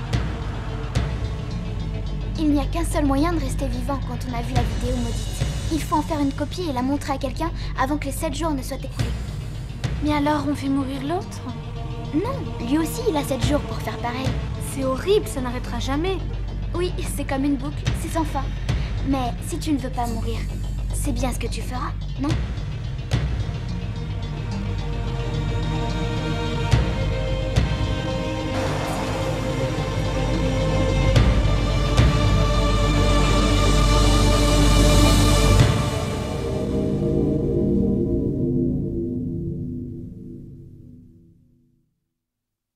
Il n'y a qu'un seul moyen de rester vivant quand on a vu la vidéo maudite. Il faut en faire une copie et la montrer à quelqu'un avant que les 7 jours ne soient écoulés. Mais alors on fait mourir l'autre? Non, lui aussi il a 7 jours pour faire pareil. C'est horrible, ça n'arrêtera jamais. Oui, c'est comme une boucle, c'est sans fin. Mais si tu ne veux pas mourir, c'est bien ce que tu feras, non?